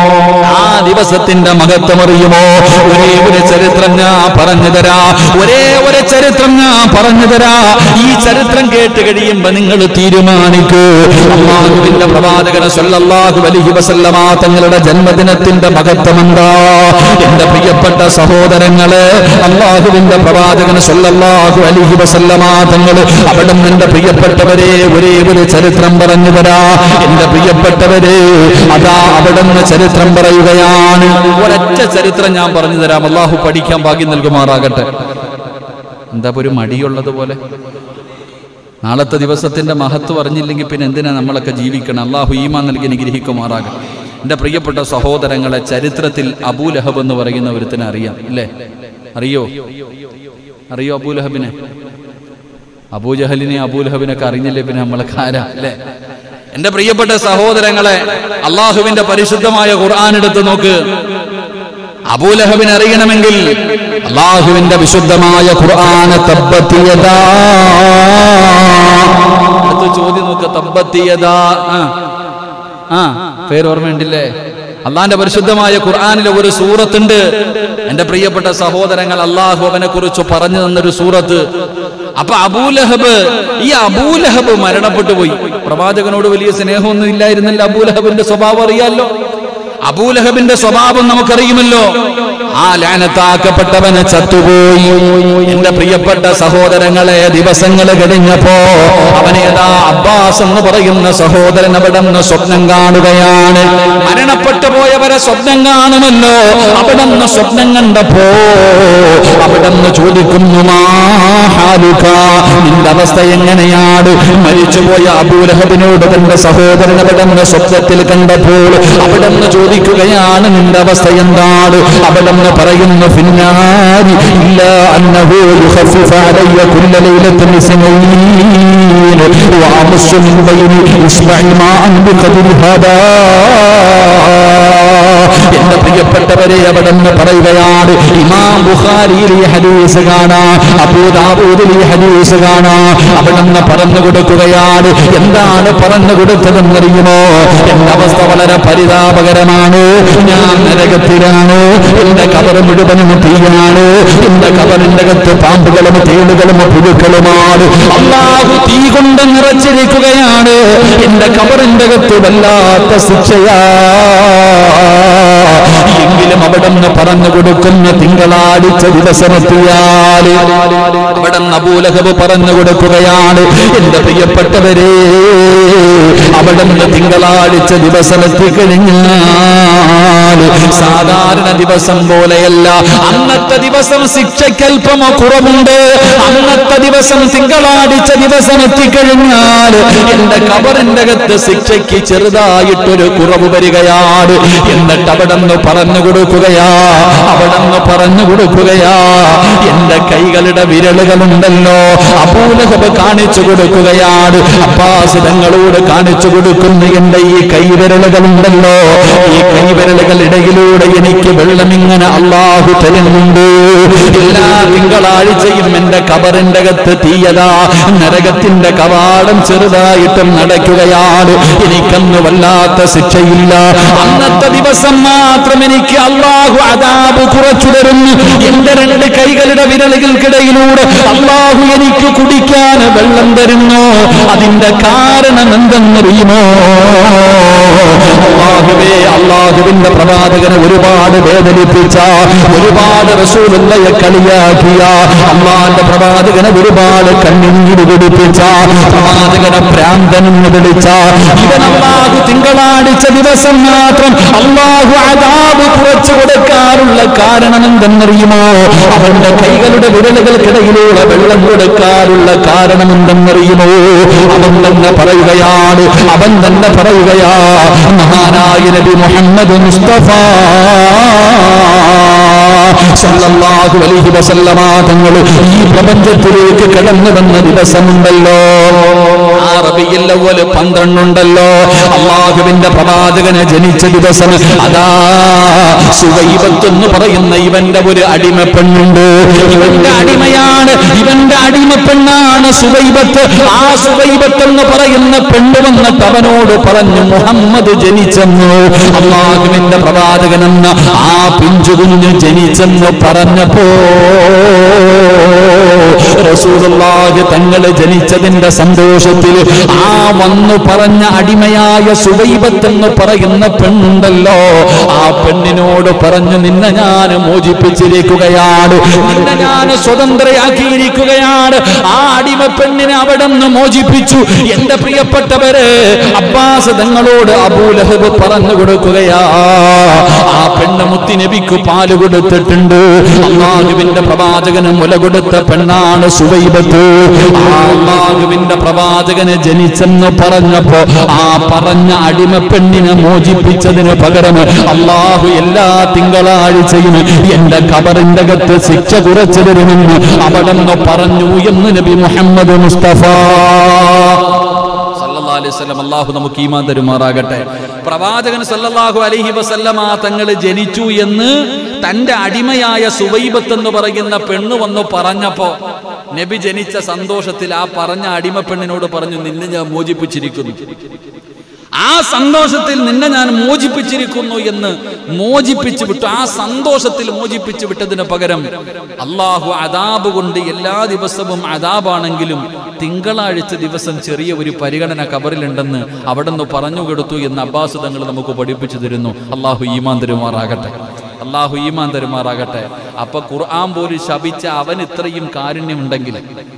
ആ ദിവസത്തിന്റെ മഹത്വം അറിയുമോ? ഒരേ ഒരു ചരിത്രം ഞാൻ പറഞ്ഞു തരാ, ഒരേ ഒരു ചരിത്രം ഞാൻ പറഞ്ഞു തരാ. ഈ ചരിത്രം കേട്ട് കഴിയുമ്പോ നിങ്ങൾ തീരുമാനിക്കൂ, അല്ലാഹുവിന്റെ പ്രവാചകൻ സല്ലല്ലാഹു അലൈഹി വസല്ലമ തങ്ങളുടെ ജന്മദിനത്തിന്റെ മഹത്വം എന്താ? എന്റെ പ്രിയപ്പെട്ട സഹോദരങ്ങളെ, അല്ലാഹുവിന്റെ പ്രവാചകൻ സല്ലല്ലാഹു അലൈഹി വസല്ലമ തങ്ങൾ അവിടെ എന്റെ പ്രിയപ്പെട്ടവരെ ഒരേ ഒരു ചരിത്രം പറഞ്ഞു തരാ. എന്റെ പ്രിയപ്പെട്ടവരെ, അതാ അവിടെ നിന്ന് ചരിത്രം പറയുകയാണ്. ഒരൊറ്റ ചരിത്രം ഞാൻ പറഞ്ഞു തരാം. അല്ലാഹു പഠിക്കാൻ ഭാഗ്യം നൽകുമാറാകട്ടെ. എന്താ ഒരു മടിയുള്ളത് പോലെ? നാളത്തെ ദിവസത്തിന്റെ മഹത്വം അറിഞ്ഞില്ലെങ്കിൽ പിന്നെ എന്തിനാ നമ്മളൊക്കെ ജീവിക്കണം? അള്ളാഹു ഈമാൻ നൽകി അനുഗ്രഹിക്കുമാറാകട്ടെ. എൻ്റെ പ്രിയപ്പെട്ട സഹോദരങ്ങളെ, ചരിത്രത്തിൽ അബൂലഹബ് എന്ന് പറയുന്ന ഒരുത്തിനെ അറിയാം ഇല്ലേ? അറിയോ? അറിയോ അബൂലഹബിനെ? അബൂജഹലിനെ അബൂലഹബിനൊക്കെ അറിഞ്ഞില്ലേ പിന്നെ നമ്മളൊക്കെ ആരാ അല്ലേ? എന്റെ പ്രിയപ്പെട്ട സഹോദരങ്ങളെ, അള്ളാഹുവിന്റെ പരിശുദ്ധമായ ഖുർആൻ എടുത്ത് നോക്ക്. അബൂലഹബിനെ അറിയണമെങ്കിൽ അള്ളാഹുവിന്റെ വിശുദ്ധമായ ഖുർആൻ തബ്ബത് യദാ അടുത്ത ചോദ്യം നോക്ക്. തബ്ബത് യദാ ആ പേര് ഓർമ്മയുണ്ടില്ലേ? അള്ളാന്റെ പരിശുദ്ധമായ ഖുർആനിലെ ഒരു സൂറത്തുണ്ട് എന്റെ പ്രിയപ്പെട്ട സഹോദരങ്ങൾ. അള്ളാഹു അവനെ കുറിച്ച് പറഞ്ഞു തന്നൊരു സൂറത്ത്. അപ്പൊ അബൂലഹബ്, ഈ അബൂലഹബ് മരണപ്പെട്ടു പോയി. പ്രവാചകനോട് വലിയ സ്നേഹമൊന്നും ഇല്ലായിരുന്നല്ലോ. അബൂലഹബിന്റെ സ്വഭാവം അറിയാലോ. അബൂലഹബിന്റെ സ്വഭാവം നമുക്കറിയുമല്ലോ. ആ ലാനത്താക്കപ്പെട്ടവന് ചത്തുപോയി. എന്റെ പ്രിയപ്പെട്ട സഹോദരങ്ങളെ, ദിവസങ്ങൾ കഴിഞ്ഞപ്പോ അവനേതാ അബ്ബാസ് എന്ന് പറയുന്ന സഹോദരൻ അവിടെ നിന്ന് സ്വപ്നം കാണുകയാണ്. മരണപ്പെട്ടു പോയവരെ സ്വപ്നം കാണുമല്ലോ. അവിടെ നിന്ന് സ്വപ്നം കണ്ടപ്പോ അവിടെ നിന്ന് ചോദിക്കുന്നു, മാഹാലുക, നിന്റെ അവസ്ഥ എങ്ങനെയാണ്? മരിച്ചുപോയ അബൂലഹബിനോട് തന്റെ സഹോദരൻ അവിടെ നിന്ന് സ്വപ്നത്തിൽ കണ്ടപ്പോൾ അവിടെ നിന്ന് ചോദിക്കുകയാണ്, നിന്റെ അവസ്ഥ എന്താണ്? അവിടെ നിന്ന് പറയുന്നു, ഫിന്നാരി ഇല്ലാ അന്നഹു യുഖഫിഫു അലയ്യ കുല്ല ലൈലത്തിൻ ഇസ്നൈൻ വഅമസ്സു മിൻ ബൈനി ഇസ്മഇ മാഅൻ ബിഖദരി ഹദാ. എന്റെ പ്രിയപ്പെട്ടവരെ, അവിടെ നിന്ന് പറയുകയാണ്. ഇമാം ബുഖാരിയിൽ ഈ ഹദീസ് കാണാം, അബൂ ദാവൂദിൽ ഈ ഹദീസ് കാണാം. അവിടെ നിന്ന് പറഞ്ഞു കൊടുക്കുകയാണ്. എന്താണ് പറഞ്ഞു കൊടുത്തതെന്നറിയുമോ? എന്റെ അവസ്ഥ വളരെ പരിതാപകരമാണ്. ഞാൻ നരകത്തിലാണ്. എന്റെ കബർ മുഴുവനും തീയാണ്. എന്റെ കബറിന്റെ അകത്ത് പാമ്പുകളും തേളുകളും പുഴുക്കളുമാണ്. അല്ലാഹു തീ കൊണ്ട് നിറച്ചിരിക്കുകയാണ്. എന്റെ കബറിന്റെ അകത്ത് വല്ലാത്ത ശിക്ഷയാ. എങ്കിലും അവിടെ നിന്ന് പറഞ്ഞു കൊടുക്കുന്ന തിങ്കളാഴ്ച ദിവസമെത്തിയാല് അവിടെ നിന്ന് അബൂലഹബ് പറഞ്ഞു കൊടുക്കുകയാണ്, എന്റെ പ്രിയപ്പെട്ടവരെ, അവിടെ നിന്ന് തിങ്കളാഴ്ച ദിവസമെത്തിക്കഴിഞ്ഞാൽ സാധാരണ ദിവസം പോലെയല്ല. അന്നത്തെ ദിവസം ശിക്ഷയ്ക്കൽപ്പം കുറവുണ്ട്. അന്നത്തെ ദിവസം തിങ്കളാഴ്ച ദിവസം എത്തിക്കഴിഞ്ഞാൽ എന്റെ കബറിന്റെ അകത്ത് ശിക്ഷയ്ക്ക് ചെറുതായിട്ടൊരു കുറവ് വരികയാണ്. എന്നിട്ട് അവിടെ നിന്ന് പറഞ്ഞു കൊടുക്കുകയാ അവിടെ നിന്ന് പറഞ്ഞു കൊടുക്കുകയാ എന്റെ കൈകളുടെ വിരലുകളുണ്ടല്ലോ. അബൂലഹബ് കാണിച്ചു കൊടുക്കുകയാണ്. അബ്ബാസ് തങ്ങളോട് കാണിച്ചു കൊടുക്കുന്നു, എന്റെ ഈ കൈവിരലുകളുണ്ടല്ലോ, ഈ കൈവിരലുകൾ ഇടയിലൂടെ എനിക്ക് വെള്ളം ഇങ്ങനെ അള്ളാഹു തരുന്നുണ്ട്. എല്ലാ തിങ്കളാഴ്ചയും എന്റെ കബറിന്റെ അകത്ത് തീയതാ, നരകത്തിന്റെ കവാടം ചെറുതായിട്ടും നടക്കുകയാണ്. എനിക്കന്ന് വല്ലാത്ത ശിക്ഷയില്ല. അന്നത്തെ ദിവസം മാത്രം എനിക്ക് അള്ളാഹു അദാബ് കുറച്ചു തരുന്നു. എന്റെ രണ്ട് കൈകളുടെ വിരലുകൾക്കിടയിലൂടെ അള്ളാഹു എനിക്ക് കുടിക്കാൻ വെള്ളം തരുന്നു. അതിന്റെ കാരണം എന്തെന്നറിയുമോ? അള്ളാഹുവേ, അള്ളാഹുവിന്റെ പ്രവാചകനെ ഒരുപാട് വേദനിപ്പിച്ച, ഒരുപാട് റസൂലുള്ളയെ കളിയാക്കിയ, അള്ളാന്റെ പ്രവാചകനെ ഒരുപാട് കണ്ണീര് കുടിപ്പിച്ച, പ്രവാചകനെ ഭ്രാന്തനെന്ന് വിളിച്ച ഇവൻ അള്ളാഹു തിങ്കളാഴ്ച ദിവസം മാത്രം അള്ളാഹു അദാബ് കുറച്ചു കൊടുക്കാറുള്ള കാരണം എന്തെന്നറിയുമോ? അവന്റെ കൈകളുടെ വിരലുകൾക്കിടയിലൂടെ വെള്ളം കൊടുക്കാറുള്ള കാരണം എന്തെന്നറിയുമോ? അവൻ തന്നെ പറയുകയാണ് അവൻ തന്നെ പറയുകയാ മഹാനായ നബി മുഹമ്മദ് മുസ്തഫ സല്ലല്ലാഹു അലൈഹി വസല്ലമ തങ്ങൾ ഈ പ്രപഞ്ചത്തിലേക്ക് കടന്നു വന്ന ദിവസമുണ്ടല്ലോ, ആ റബീഉൽ അവ്വൽ പന്ത്രണ്ടുണ്ടല്ലോ, അല്ലാഹുവിന്റെ പ്രവാചകനെ ജനിച്ച ദിവസം. അതാ സുവൈബത്ത് എന്ന് പറയുന്ന ഇവന്റെ ഒരു അടിമ പെണ്ണുണ്ട്. ഇവന്റെ അടിമയാണ്, ഇവന്റെ അടിമ പെണ്ണാണ് സുവൈബത്ത്. ആ സുവൈബത്ത് എന്ന് പറയുന്ന പെണ്ണ് വന്നിട്ട് അവനോട് പറഞ്ഞു, മുഹമ്മദ് ജനിച്ചെന്നു, അല്ലാഹുവിന്റെ പ്രവാചകനെന്ന് ആ പിഞ്ചുകുഞ്ഞ് ജനിച്ചെന്ന് പറഞ്ഞപ്പോ റസൂലുള്ളാഹി തങ്ങൾ ജനിച്ചതിന്റെ സന്തോഷത്തിൽ ആ വന്നു പറഞ്ഞ അടിമയായ സുവൈബത്തെന്ന് പറയുന്ന പെണ്ണുണ്ടല്ലോ, ആ പെണ്ണിനോട് പറഞ്ഞു, നിന്നെ ഞാൻ മോചിപ്പിച്ചിരിക്കുകയാണ്, നിന്നെ ഞാൻ സ്വതന്ത്രയാക്കിയിരിക്കുകയാണ്. ആ അടിമ പെണ്ണിനെ അവിടെ നിന്ന് മോചിപ്പിച്ചു. എന്റെ പ്രിയപ്പെട്ടവര്, അബ്ബാസ് തങ്ങളോട് അബൂ ലഹബ് പറഞ്ഞു കൊടുക്കുകയാ, ആ പെണ്ണ് മുത്തുനബിക്ക് പാല് കൊടുത്തിട്ടുണ്ട്. അല്ലാഹുവിന്റെ പ്രവാചകന് മുല കൊടുത്ത പെണ്ണാണ് സുവൈബത്ത്. ആ അല്ലാഹുവിന്റെ പ്രവാചകന് ജനിച്ചെന്ന് പറഞ്ഞപ്പോ ആ പറഞ്ഞ അടിമ പെണ്ണിനെ മോചിപ്പിച്ചതിന് പകരം അല്ലാഹു എല്ലാ തിങ്കളാഴ്ചയും എന്റെ ഖബറിന്റെ അകത്ത് ശിക്ഷ കുറച്ചു തരുമെന്ന് അവിടെ നിന്ന് പറഞ്ഞു എന്ന് നബി മുഹമ്മദ് മുസ്തഫ സല്ലല്ലാഹു അലൈഹി വസല്ലം. അല്ലാഹു നമുക്ക് ഈമാൻ തരുമാറാകട്ടെ. പ്രവാചകൻ സല്ലല്ലാഹു അലൈഹി വസല്ലമ തങ്ങൾ ജനിച്ചു എന്ന് തന്റെ അടിമയായ സുവൈബത്ത് എന്ന് പറയുന്ന പെണ്ണ് വന്നു പറഞ്ഞപ്പോ നബി ജനിച്ച സന്തോഷത്തിൽ ആ പറഞ്ഞ അടിമ പെണ്ണിനോട് പറഞ്ഞു, നിന്നെ ഞാൻ മോചിപ്പിച്ചിരിക്കുന്നു. ആ സന്തോഷത്തിൽ നിന്നെ ഞാൻ മോചിപ്പിച്ചിരിക്കുന്നു എന്ന് മോചിപ്പിച്ചു വിട്ടു. ആ സന്തോഷത്തിൽ മോചിപ്പിച്ചു വിട്ടതിന് പകരം അള്ളാഹു അദാബ് കൊണ്ട് എല്ലാ ദിവസവും അദാബാണെങ്കിലും തിങ്കളാഴ്ച ദിവസം ചെറിയ ഒരു പരിഗണന ഖബറിലുണ്ടെന്ന് അവിടെ നിന്ന് പറഞ്ഞു കൊടുത്തു എന്ന് അബ്ബാസ് തങ്ങൾ നമുക്ക് പഠിപ്പിച്ചു തരുന്നു. അള്ളാഹു ഈമാൻ തരുമാറാകട്ടെ. അള്ളാഹു ഈമാൻ തരുമാറാകട്ടെ. അപ്പൊ ഖുർആൻ പോലും ശപിച്ച അവൻ ഇത്രയും കാരുണ്യമുണ്ടെങ്കിൽ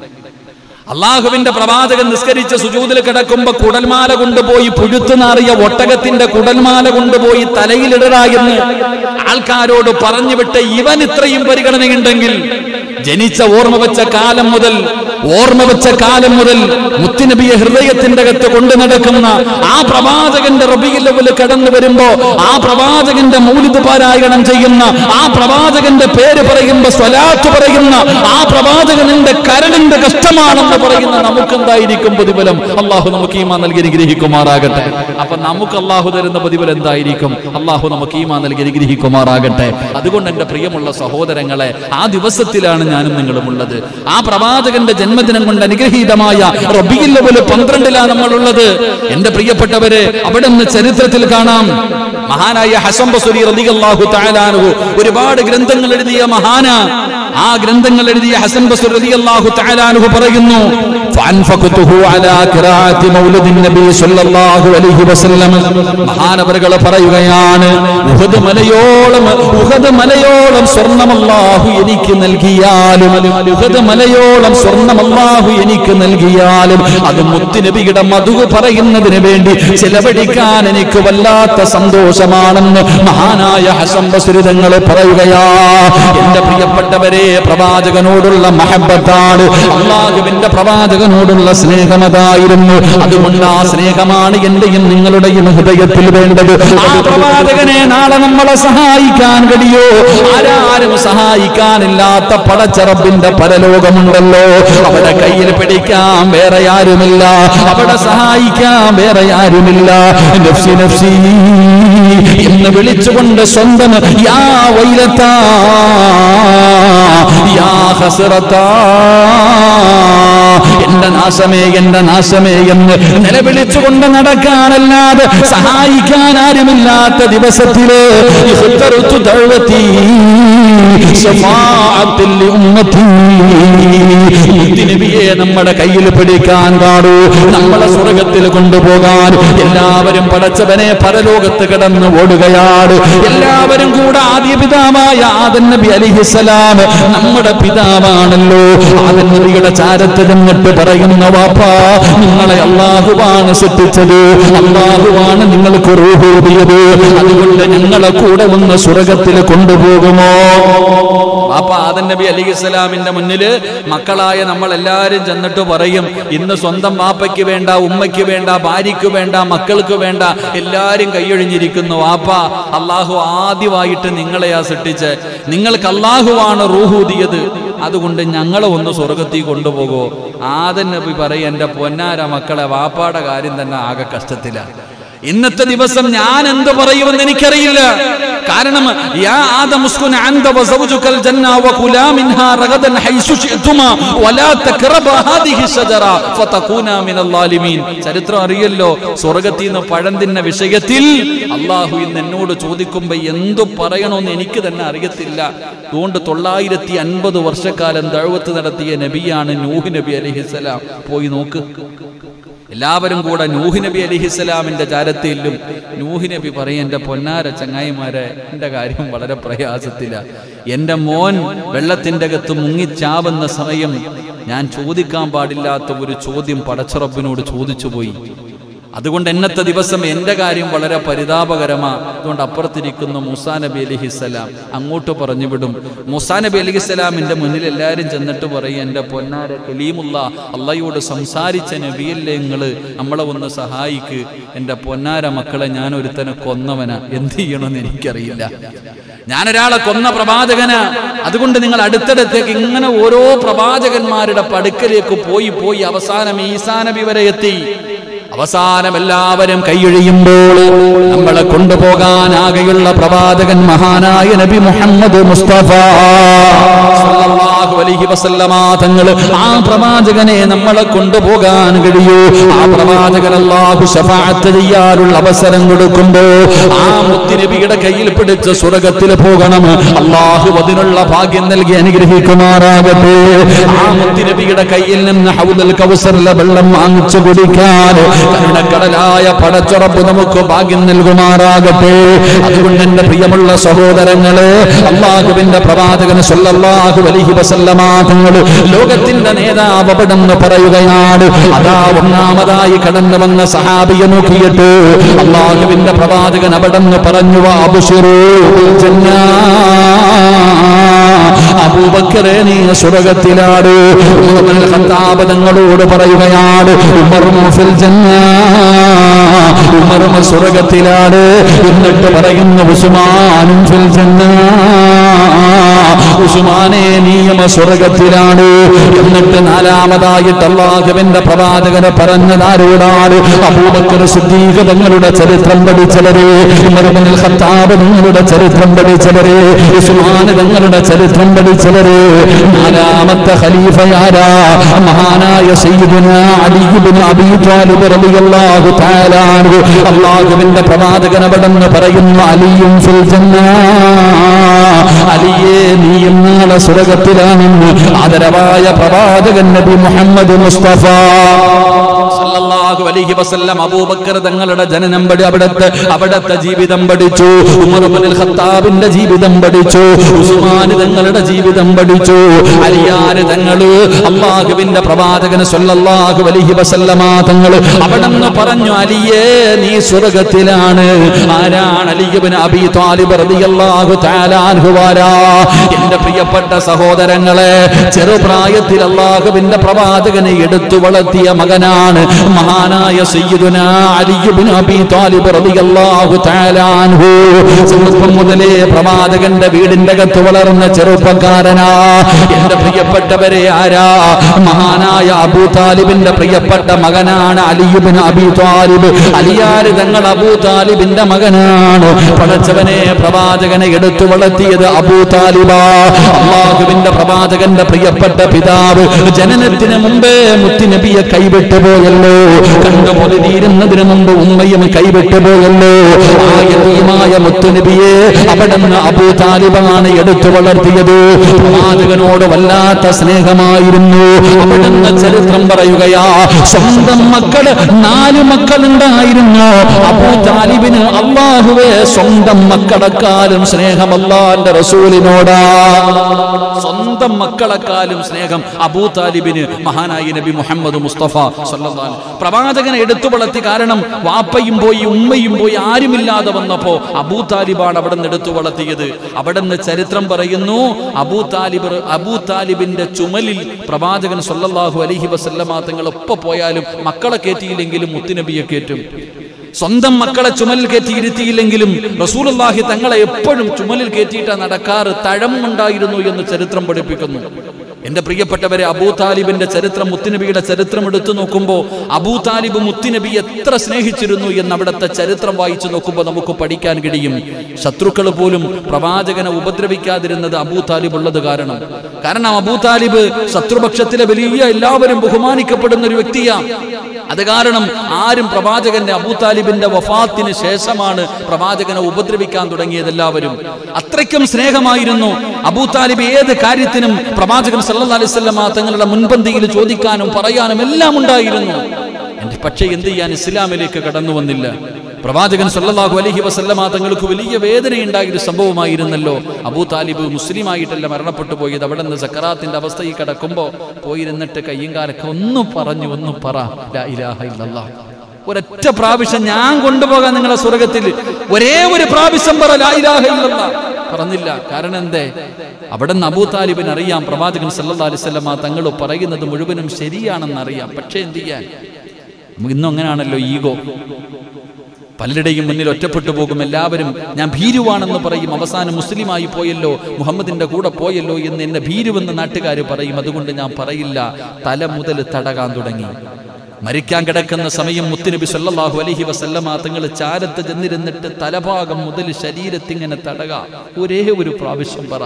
അള്ളാഹുവിന്റെ പ്രവാചകൻ നിസ്കരിച്ച സുജൂദിൽ കിടക്കുമ്പോ കുടൽമാല കൊണ്ടുപോയി പുഴുത്തു നാറിയ ഒട്ടകത്തിന്റെ കുടൽമാല കൊണ്ടുപോയി തലയിലിടറ എന്ന് ആൾക്കാരോട് പറഞ്ഞു വിട്ട് ഇവൻ ഇത്രയും പരിഗണനയുണ്ടെങ്കിൽ ജനിച്ച ഓർമ്മ വെച്ച കാലം മുതൽ ഓർമ്മ വെച്ച കാലം മുതൽ മുത്തുനബിയെ ഹൃദയത്തിന്റെ അകത്ത് കൊണ്ടു നടക്കുന്ന ആ പ്രവാചകന്റെ റബീഉൽ അവ്വൽ കടന്നു വരുമ്പോ ആ പ്രവാചകന്റെ മൗലിദ് പാരായണം ചെയ്യുന്ന ആ പ്രവാചകന്റെ പേര് പറയുമ്പോ സ്വലാത്ത് പറയുന്ന ആ പ്രവാചകന്റെ കരളിന്റെ കഷ്ടമാണെന്ന് പറയുന്ന നമുക്കെന്തായിരിക്കും പ്രതിഫലം? അള്ളാഹു നമുക്ക് ഈമാൻ നൽകി അനുഗ്രഹിക്കുമാറാകട്ടെ. അപ്പൊ നമുക്ക് അള്ളാഹു തരുന്ന പ്രതിഫലം എന്തായിരിക്കും? അള്ളാഹു നമുക്ക് ഈമാൻ നൽകി അനുഗ്രഹിക്കുമാറാകട്ടെ. അതുകൊണ്ട് എന്റെ പ്രിയമുള്ള സഹോദരങ്ങളെ, ആ ദിവസത്തിലാണ് ഞാനും നിങ്ങളും ഉള്ളത്. ആ പ്രവാചകന്റെ ജന്മദിനം കൊണ്ട് അനുഗ്രഹീതമായ റബീഉൽ അവ്വൽ പന്ത്രണ്ടിലാണ് നമ്മളുള്ളത്. എന്റെ പ്രിയപ്പെട്ടവരെ, അവിടെ നിന്ന് ചരിത്രത്തിൽ കാണാം, മഹാനായ ഹസൻ ബസ്രി റളിയല്ലാഹു തആല അൻഹു ഒരുപാട് ഗ്രന്ഥങ്ങൾ എഴുതിയ മഹാന. ആ ഗ്രന്ഥങ്ങൾ എഴുതിയ ഹസൻ ബസ്രി റളിയല്ലാഹു തആല അൻഹു പറയുന്നു, ഫഅൻഫഖതുഹു അലാ ഖിറാഅത്തി മൗലിദിൻ നബി സ്വല്ലല്ലാഹു അലൈഹി വസല്ലം. മഹാനവറുകൾ പറയുകയാണ്, ഉഹദ് മലയോളം ഉഹദ് മലയോളം സ്വർണം അല്ലാഹു എനിക്ക് നൽകിയാലും ഉഹദ് മലയോളം സ്വർണം അല്ലാഹു എനിക്ക് നൽകിയാലും അത് മുത്തുനബിയുടെ മധു പറയുന്നതിന് വേണ്ടി ചെലവഴിക്കാൻ എനിക്ക് വല്ലാത്ത സന്തോഷമാണെന്ന് മഹാനായ ഹസൻ ബസ്രി തങ്ങൾ പറയുകയാ. എന്റെ പ്രിയപ്പെട്ടവരെ, പ്രവാചകനോടുള്ള മഹബ്ബത്താണ്, അല്ലാഹുവിന്റെ പ്രവാചകനോടുള്ള സ്നേഹമതായിരുന്നു. അതുകൊണ്ട് ആ സ്നേഹമാണ് എന്റെയും നിങ്ങളുടെയും ഹൃദയത്തിൽ വേണ്ടത്. ആ പ്രവാചകനെ നാളെ നമ്മളെ സഹായിക്കാൻ കഴിയോ? ആരാരും സഹായിക്കാനില്ലാത്ത പടച്ചറബിന്റെ പരലോകമുണ്ടല്ലോ. അവിടെ കയ്യിൽ പിടിക്കാൻ വേറെ ആരുമില്ല, അവിടെ സഹായിക്കാൻ വേറെ ആരുമില്ല. നഫ്സി നഫ്സി എന്ന് വിളിച്ചുകൊണ്ട് സ്വന്തം യാ വൈലത്താ യാ ഹസ്റത്താ, എന്റെ നാശമേ എന്റെ നാശമേ എന്ന് നിലവിളിച്ചുകൊണ്ട് നടക്കാനല്ലാതെ സഹായിക്കാൻ ആരുമില്ലാത്ത ദിവസത്തില് നബിയെ നമ്മുടെ കയ്യിൽ പിടിക്കാൻ പാടൂ, നമ്മളെ സ്വർഗത്തിൽ കൊണ്ടുപോകാൻ. എല്ലാവരും പടച്ചവനെ പരലോകത്ത് കിടന്ന് ഓടുകയാണ്. എല്ലാവരും കൂടെ ആദ്യ പിതാവായ ആദം നബി അലൈഹിസ്സലാം നമ്മുടെ പിതാവാണല്ലോ. ആദം നബിയുടെ ചാരത്ത് എന്നിട്ട് പറയുന്ന, വാപ്പാ, നിങ്ങളെ അല്ലാഹുവാണ് സൃഷ്ടിച്ചത്, അല്ലാഹുവാണ് നിങ്ങൾക്ക് റൂഹ് ഊതിയത്, അതുകൊണ്ട് ഞങ്ങളെ കൂടെ ഒന്ന് സ്വർഗത്തിൽ കൊണ്ടുപോകുമോ? വാപ്പ ആദം നബി അലൈഹിസ്സലാമിന്റെ മുന്നില് മക്കളായ നമ്മൾ എല്ലാവരും ചെന്നിട്ട് പറയും, ഇന്ന് സ്വന്തം വാപ്പയ്ക്ക് വേണ്ട, ഉമ്മയ്ക്ക് വേണ്ട, ഭാര്യയ്ക്ക് വേണ്ട, മക്കൾക്ക് വേണ്ട, എല്ലാരും കൈയൊഴിഞ്ഞിരിക്കുന്നു. വാപ്പ, അള്ളാഹു ആദ്യമായിട്ട് നിങ്ങളെയാ സൃഷ്ടിച്ച്, നിങ്ങൾക്ക് അള്ളാഹുവാണ് റൂഹ് ഊതിയത്, അതുകൊണ്ട് ഞങ്ങളെ ഒന്ന് സ്വർഗത്തിൽ കൊണ്ടുപോകോ? ആദം നബി പറയും, എന്റെ പൊന്നാര മക്കളെ, വാപ്പാടെ കാര്യം തന്നെ ആകെ കഷ്ടത്തിലാണ്. ഇന്നത്തെ ദിവസം ഞാൻ എന്ത് പറയുമെന്ന് എനിക്കറിയില്ല. കാരണം യാ ആദം ഉസ്കുൻ അൻത വസൗജുകൽ ജന്ന വകുലാ മിൻഹാ റഗദൻ ഹൈസു ശിഅ്തുമാ വലാ തഖറബാ ഹാദിഹി ശജറ ഫതകൂനാ മിനൽ ളാലിമീൻ. ചരിത്രം അറിയല്ലോ. സ്വർഗ്ഗത്തിൽ നിന്ന് പഴം തിന്ന വിഷയത്തിൽ അല്ലാഹു ഇന്ന് എന്നോട് ചോദിക്കുമ്പോൾ എന്തു പറയണമെന്ന് എനിക്ക് തന്നെ അറിയത്തില്ല. അതുകൊണ്ട് തൊള്ളായിരത്തി അൻപത് വർഷക്കാലം ദഅവത്ത് നടത്തിയ നബിയാണ് നൂഹ് നബി അലൈഹിസ്സലാം. പോയി നോക്ക്, എല്ലാവരും കൂടെ നൂഹ് നബി അലൈഹിസ്സലാമിന്റെ ചാരത്തിലും നൂഹ് നബി പറയും, എൻ്റെ പൊന്നാര ചങ്ങായിമാരെ, എൻ്റെ കാര്യം വളരെ പ്രയാസത്തില. എൻ്റെ മോൻ വെള്ളത്തിൻ്റെ അകത്ത് മുങ്ങിച്ചാവുന്ന സമയം ഞാൻ ചോദിക്കാൻ പാടില്ലാത്ത ഒരു ചോദ്യം പടച്ചറബിനോട് ചോദിച്ചു പോയി. അതുകൊണ്ട് എന്നത്തെ ദിവസം എൻ്റെ കാര്യം വളരെ പരിതാപകരമാണ്. അതുകൊണ്ട് അപ്പുറത്തിരിക്കുന്ന മൂസാ നബി അലൈഹിസ്സലാം അങ്ങോട്ട് പറഞ്ഞു വിടും. മൂസാ നബി അലൈഹിസ്സലാമിൻ്റെ മുന്നിൽ എല്ലാവരും ചെന്നിട്ട് പറയും, എൻ്റെ പൊന്നാര കലീമുള്ള അള്ളയോട് സംസാരിച്ച നബിയല്ലേ നിങ്ങൾ, നമ്മളെ ഒന്ന് സഹായിക്ക്. എൻ്റെ പൊന്നാര മക്കളെ, ഞാൻ ഒരുത്തനെ കൊന്നവനാ, എന്ത് ചെയ്യണമെന്ന് എനിക്കറിയില്ല. ഞാനൊരാളെ കൊന്ന പ്രവാചകനാ. അതുകൊണ്ട് നിങ്ങൾ അടുത്തടുത്തേക്ക് ഇങ്ങനെ ഓരോ പ്രവാചകന്മാരുടെ പടുക്കലേക്ക് പോയി പോയി അവസാനം ഈസാ നബി വരെ എത്തി. അവസാനം എല്ലാവരും കൈയൊഴിയുമ്പോൾ നമ്മളെ കൊണ്ടുപോകാൻ ആകെയുള്ള പ്രവാചകൻ മഹാനായ നബി മുഹമ്മദ് മുസ്തഫ സല്ലല്ലാഹു അലൈഹി വസല്ലമ തങ്ങൾ. ആ പ്രവാചകനെ നമ്മളെ കൊണ്ടുപോകാൻ കഴിയൂ. ആ പ്രവാചകൻ അല്ലാഹു ശഫാഅത്ത് ചെയ്യാനുള്ള അവസരം കൊടുക്കുമ്പോൾ ആ മുത്തുനബിയുടെ കയ്യിൽ പിടിച്ച് സ്വർഗ്ഗത്തിൽ പോകണം. അല്ലാഹു അതിനുള്ള ഭാഗ്യം നൽകി അനുഗ്രഹിക്കുമാറാകട്ടെ. ആ മുത്തുനബിയുടെ കയ്യിൽ നിന്ന് ഹൗദുൽ കൗസറിലെ വെള്ളം വാങ്ങിച്ചു കുടിക്കാൻ കരുണക്കടലായ പടച്ചുറപ്പ് നമുക്ക് ഭാഗ്യം നൽകുമാറാകട്ടെ. അതുകൊണ്ട് എന്റെ പ്രിയമുള്ള സഹോദരങ്ങളെ, അല്ലാഹുവിന്റെ പ്രവാചകൻ സല്ലല്ലാഹു അലൈഹി വസല്ലമ തങ്ങൾ ലോകത്തിന്റെ നേതാവ് അവിടെന്ന് പറയുകയാണ്. അതാ ഒന്നാമതായി കടന്നു വന്ന സഹാബിയെ നോക്കിയിട്ട് അല്ലാഹുവിന്റെ പ്രവാചകൻ അവിടെന്ന് പറഞ്ഞു, അബ്ശിറൂ ബിൽ ജന്നാ, അബൂബക്കറെ നീ സ്വർഗ്ഗത്തിലാണ്. ഉമർ ഖത്താബ് തങ്ങളോട് പറയുകയാണ്, ഉമറും ഫിൽ ജന്നാ, ഉമറും സ്വർഗ്ഗത്തിലാണ്. എന്നിട്ട് പറയുന്നു, ഉസ്മാനും ഫിൽ ജന്നാ, ഉസ്മാനെ നീയും സ്വർഗ്ഗത്തിലാണ്. എന്നിട്ട് നാലാമതായിട്ട് അല്ലാഹുവിന്റെ പ്രവാചകനെ പറഞ്ഞതാരോടാണ്? അബൂബക്കർ സിദ്ദീഖ് തങ്ങളുടെ ചരിത്രം പഠിച്ചവരെ, ഉമർ ഇബ്നുൽ ഖത്താബ് തങ്ങളുടെ ചരിത്രം പഠിച്ചവരെ, ഉസ്മാൻ തങ്ങളുടെ ചരിത്രം പഠിച്ചവരെ. നാലാമത്തെ ഖലീഫയാരാ? മഹാനായ സയ്യിദുനാ അലി ഇബ്നു അബീ ത്വാലിബ് റളിയല്ലാഹു തആല അൻഹു. അല്ലാഹുവിന്റെ പ്രവാചകൻ അവിടെന്ന് പറയുന്നു, അലിയും ഫിൽ ജന്നാ, അലിയെ നീയും നാളെ സ്വർഗ്ഗത്തിലാണെന്ന് ആദരവായ പ്രവാചകൻ നബി മുഹമ്മദ് മുസ്തഫ സല്ലല്ലാഹു അലൈഹി വസല്ലം അബൂബക്കർ തങ്ങളുടെ ജനനം പഠി അവിടത്തെ അവിടത്തെ ജീവിതം പഠിച്ചു. ഉമർ ഇബ്നുൽ ഖത്താബിന്റെ ജീവിതം പഠിച്ചു. ഉസ്മാൻ തങ്ങളുടെ ജീവിതം പഠിച്ചു. അലിയാർ തങ്ങൾ അല്ലാഹുവിന്റെ പ്രവാചകൻ സല്ലല്ലാഹു അലൈഹി വസല്ലമ തങ്ങൾ അവിടെന്ന് പറഞ്ഞു, അലിയേ നീ സ്വർഗ്ഗത്തിലാണ്. ആരാണ്? അലി ഇബ്നു അബീ ത്വാലിബ് റളിയല്ലാഹു തആല അൻഹു. എന്റെ പ്രിയപ്പെട്ട സഹോദരങ്ങളെ, ചെറുപ്രായത്തിൽ അല്ലാഹുവിന്റെ പ്രവാചകനെ എടുത്തു വളർത്തിയ മകനാണ് മഹാനായ സയ്യിദുനാ അലി ഇബ്നു അബീ ത്വാലിബ് റളിയല്ലാഹു തആല അൻഹു. ചെറുപ്പം മുതലേ പ്രവാചകന്റെ വീടിന്റെ അകത്ത് വളർന്ന ചെറുപ്പക്കാരനാ. എന്റെ പ്രിയപ്പെട്ടവരെ, ആരാ? മഹാനായ അബൂ താലിബിന്റെ പ്രിയപ്പെട്ട മകനാണ് അലി ഇബ്നു അബീ ത്വാലിബ്. അലിയാർ തങ്ങൾ അബൂ താലിബിന്റെ മകനാണ്. പടച്ചവനെ, പ്രവാചകനെ എടുത്തു വളർത്തിയത് അബൂ താലിബ. അല്ലാഹുവിന്റെ പ്രവാചകന്റെ പ്രിയപ്പെട്ട പിതാവ് ജനനത്തിന് മുമ്പേ മുത്തുനബിയെ കൈവിട്ടുപോയല്ലോ. കണ്ടുപൊതിരുന്നതിന് മുമ്പ് ഉമ്മയും കൈവിട്ടുപോയല്ലോ. ആ യതീമായ മുത്തുനബിയെ അവിടുന്ന് അബൂ താലിബാണ് എടുത്തു വളർത്തിയത്. പ്രവാചകനോട് വല്ലാത്ത സ്നേഹമായിരുന്നു. അവിടുന്ന് ചരിത്രം പറയുകയാ, സ്വന്തം മക്കള് നാല് മക്കളുണ്ടായിരുന്നു. അബൂ താലിബിന് അല്ലാഹുവേ സ്വന്തം മക്കളെക്കാളും സ്നേഹം അല്ലാഹുവിന്റെ റസൂലിനോടാ. സ്വന്തം മക്കളെക്കാളും സ്നേഹം അബൂ താലിബിന് മഹാനായ നബി മുഹമ്മദ് മുസ്തഫ സല്ലല്ലാഹു അലൈഹി വസല്ലം. പ്രവാചകനെ എടുത്തു വളർത്തി. കാരണം വാപ്പയും പോയി ഉമ്മയും പോയി ആരുമില്ലാതെ വന്നപ്പോ അബൂ താലിബാണ് അവിടെ നിന്ന് എടുത്തു വളർത്തിയത്. അവിടെ നിന്ന് ചരിത്രം പറയുന്നു, അബൂ താലിബ് അബൂ താലിബിന്റെ ചുമലിൽ പ്രവാചകൻ സല്ലല്ലാഹു അലൈഹി വസല്ലമ തങ്ങൾ ഒപ്പം പോയാലും മക്കളെ കയറ്റിയില്ലെങ്കിലും മുത്തുനബിയെ കയറ്റും. സ്വന്തം മക്കളെ ചുമലിൽ കയറ്റി ഇരുത്തിയില്ലെങ്കിലും റസൂലുള്ളാഹി തങ്ങളെ എപ്പോഴും ചുമലിൽ കയറ്റിയിട്ടാ നടക്കാറ്. തഴമുണ്ടായിരുന്നു എന്ന് ചരിത്രം പഠിപ്പിക്കുന്നു. എന്റെ പ്രിയപ്പെട്ടവരെ, അബൂ താലിബിന്റെ ചരിത്രം, മുത്തുനബിയുടെ ചരിത്രം എടുത്തു നോക്കുമ്പോൾ അബൂ താലിബ് മുത്തുനബി എത്ര സ്നേഹിച്ചിരുന്നു എന്ന് അവിടുത്തെ ചരിത്രം വായിച്ചു നോക്കുമ്പോൾ നമുക്ക് പഠിക്കാൻ കഴിയും. ശത്രുക്കൾ പോലും പ്രവാചകനെ ഉപദ്രവിക്കാതിരുന്നത് അബൂ താലിബ് ഉള്ളത് കാരണം. കാരണം അബൂ താലിബ് ശത്രുപക്ഷത്തിലെ വലിയ എല്ലാവരും ബഹുമാനിക്കപ്പെടുന്ന ഒരു വ്യക്തിയാണ്. അത് കാരണം ആരും പ്രവാചകന്റെ അബൂ താലിബിന്റെ വഫാത്തിന് ശേഷമാണ് പ്രവാചകനെ ഉപദ്രവിക്കാൻ തുടങ്ങിയത് എല്ലാവരും. അത്രയ്ക്കും സ്നേഹമായിരുന്നു അബൂ താലിബ്. ഏത് കാര്യത്തിനും പ്രവാചകൻ സല്ലല്ലാഹു അലൈഹി വസല്ലം തങ്ങളുടെ മുൻപന്തിയിൽ ചോദിക്കാനും പറയാനും എല്ലാം ഉണ്ടായിരുന്നു. എന്റെ പക്ഷേ എന്ത് ചെയ്യാൻ, ഇസ്ലാമിലേക്ക് കടന്നു വന്നില്ല. പ്രവാചകൻ സല്ലല്ലാഹു അലൈഹി വസല്ലമ തങ്ങൾക്ക് വലിയ വേദനയുണ്ടായ ഒരു സംഭവമായിരുന്നല്ലോ. അബൂ താലിബ് മുസ്ലിമായിട്ടല്ല മരണപ്പെട്ടു പോയത്. അവിടെ നിന്ന് സക്കറാത്തിന്റെ അവസ്ഥയിൽ കിടക്കുമ്പോൾ പോയിരുന്നിട്ട് കയ്യും കാലൊക്കെ ഒന്ന് പറഞ്ഞു, ഒന്ന് പറ ലാ ഇലാഹ ഇല്ലല്ലാഹ്, ഒരൊറ്റ പ്രാവശ്യം ഞാൻ കൊണ്ടുപോകാൻ നിങ്ങളെ സ്വർഗത്തിൽ, ഒരേ ഒരു പ്രാവശ്യം പറ ലാ ഇലാഹ ഇല്ലല്ലാഹ്. പറഞ്ഞില്ല. കാരണം എന്തേ? അവിടെ നിന്ന് അബൂ താലിബിന് അറിയാം പ്രവാചകൻ സല്ലല്ലാഹു അലൈഹി വസല്ലമ തങ്ങൾ പറയുന്നത് മുഴുവനും ശരിയാണെന്നറിയാം. പക്ഷേ എന്ത് ചെയ്യാൻ, നമുക്ക് ഇന്നും അങ്ങനെയാണല്ലോ, ഈഗോ. പലരുടെയും മുന്നിൽ ഒറ്റപ്പെട്ടു പോകും. എല്ലാവരും ഞാൻ ഭീരുവാണെന്ന് പറയും. അവസാനം മുസ്ലിമായി പോയല്ലോ, മുഹമ്മദിന്റെ കൂടെ പോയല്ലോ എന്ന് എന്നെ ഭീരുവെന്ന് നാട്ടുകാർ പറയും. അതുകൊണ്ട് ഞാൻ പറയില്ല. തല മുതൽ തടകാൻ തുടങ്ങി. മരിക്കാൻ കിടക്കുന്ന സമയം മുത്തുനബി സല്ലല്ലാഹു അലൈഹി വസല്ലമ തങ്ങൾ ചാരത്ത് ചെന്നിരുന്നിട്ട് തലഭാഗം മുതൽ ശരീരത്തിങ്ങനെ തടക. ഒരേ ഒരു പ്രാവശ്യം പറ,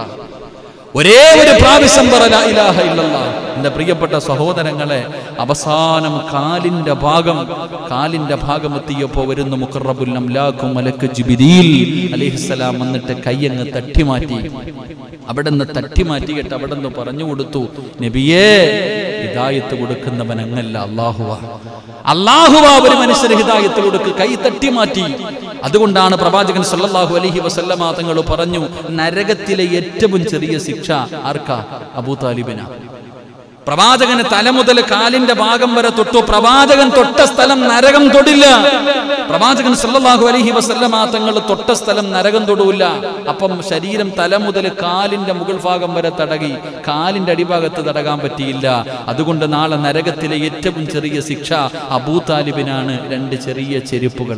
ഒരേ ഒരു പ്രാവശ്യം പറ ലാ ഇലാഹ ഇല്ലല്ലാഹ്. എന്റെ പ്രിയപ്പെട്ട സഹോദരങ്ങളെ, അവസാനം കാലിന്റെ ഭാഗം കാലിന്റെ ഭാഗം എത്തിയപ്പോ വരുന്നു മുഖറബുൽ അംലാഖു മലക്ക് ജിബ്രീൽ അലൈഹിസ്സലാം വന്നിട്ട് കയ്യങ്ങ് തട്ടിമാറ്റി. അവിടെ നിന്ന് തട്ടിമാറ്റിയിട്ട് അവിടെ നിന്ന് പറഞ്ഞു കൊടുത്തു, നബിയേ, ഹിദായത്ത് കൊടുക്കുന്നവൻ അങ്ങല്ല, അല്ലാഹുവാ. അല്ലാഹുവാ ഒരു മനുഷ്യന് ഹിദായത്ത് കൊടുക്ക്. കൈ തട്ടിമാറ്റി. അതുകൊണ്ടാണ് പ്രവാചകൻ സല്ലല്ലാഹു അലൈഹി വസല്ലമ തങ്ങൾ പറഞ്ഞു, നരകത്തിലെ ഏറ്റവും ചെറിയ ശിക്ഷ ആർക്കാ? അബൂ താലിബിനാ. പ്രവാചകന് തല മുതൽ കാലിന്റെ ഭാഗം വരെ തൊട്ടു. പ്രവാചകൻ തൊട്ട സ്ഥലം നരകം തൊടില്ല. പ്രവാചകൻ സല്ലല്ലാഹു അലൈഹി വസല്ലമ തങ്ങൾ തൊട്ട സ്ഥലം നരകം തൊടൂല. അപ്പം ശരീരം തല മുതൽ കാലിന്റെ മുകൾ ഭാഗം വരെ തടകി, കാലിന്റെ അടിഭാഗത്ത് തടകാൻ പറ്റിയില്ല. അതുകൊണ്ട് നാളെ നരകത്തിലെ ഏറ്റവും ചെറിയ ശിക്ഷ അബൂ താലിബിനാണ്. രണ്ട് ചെറിയ ചെരുപ്പുകൾ,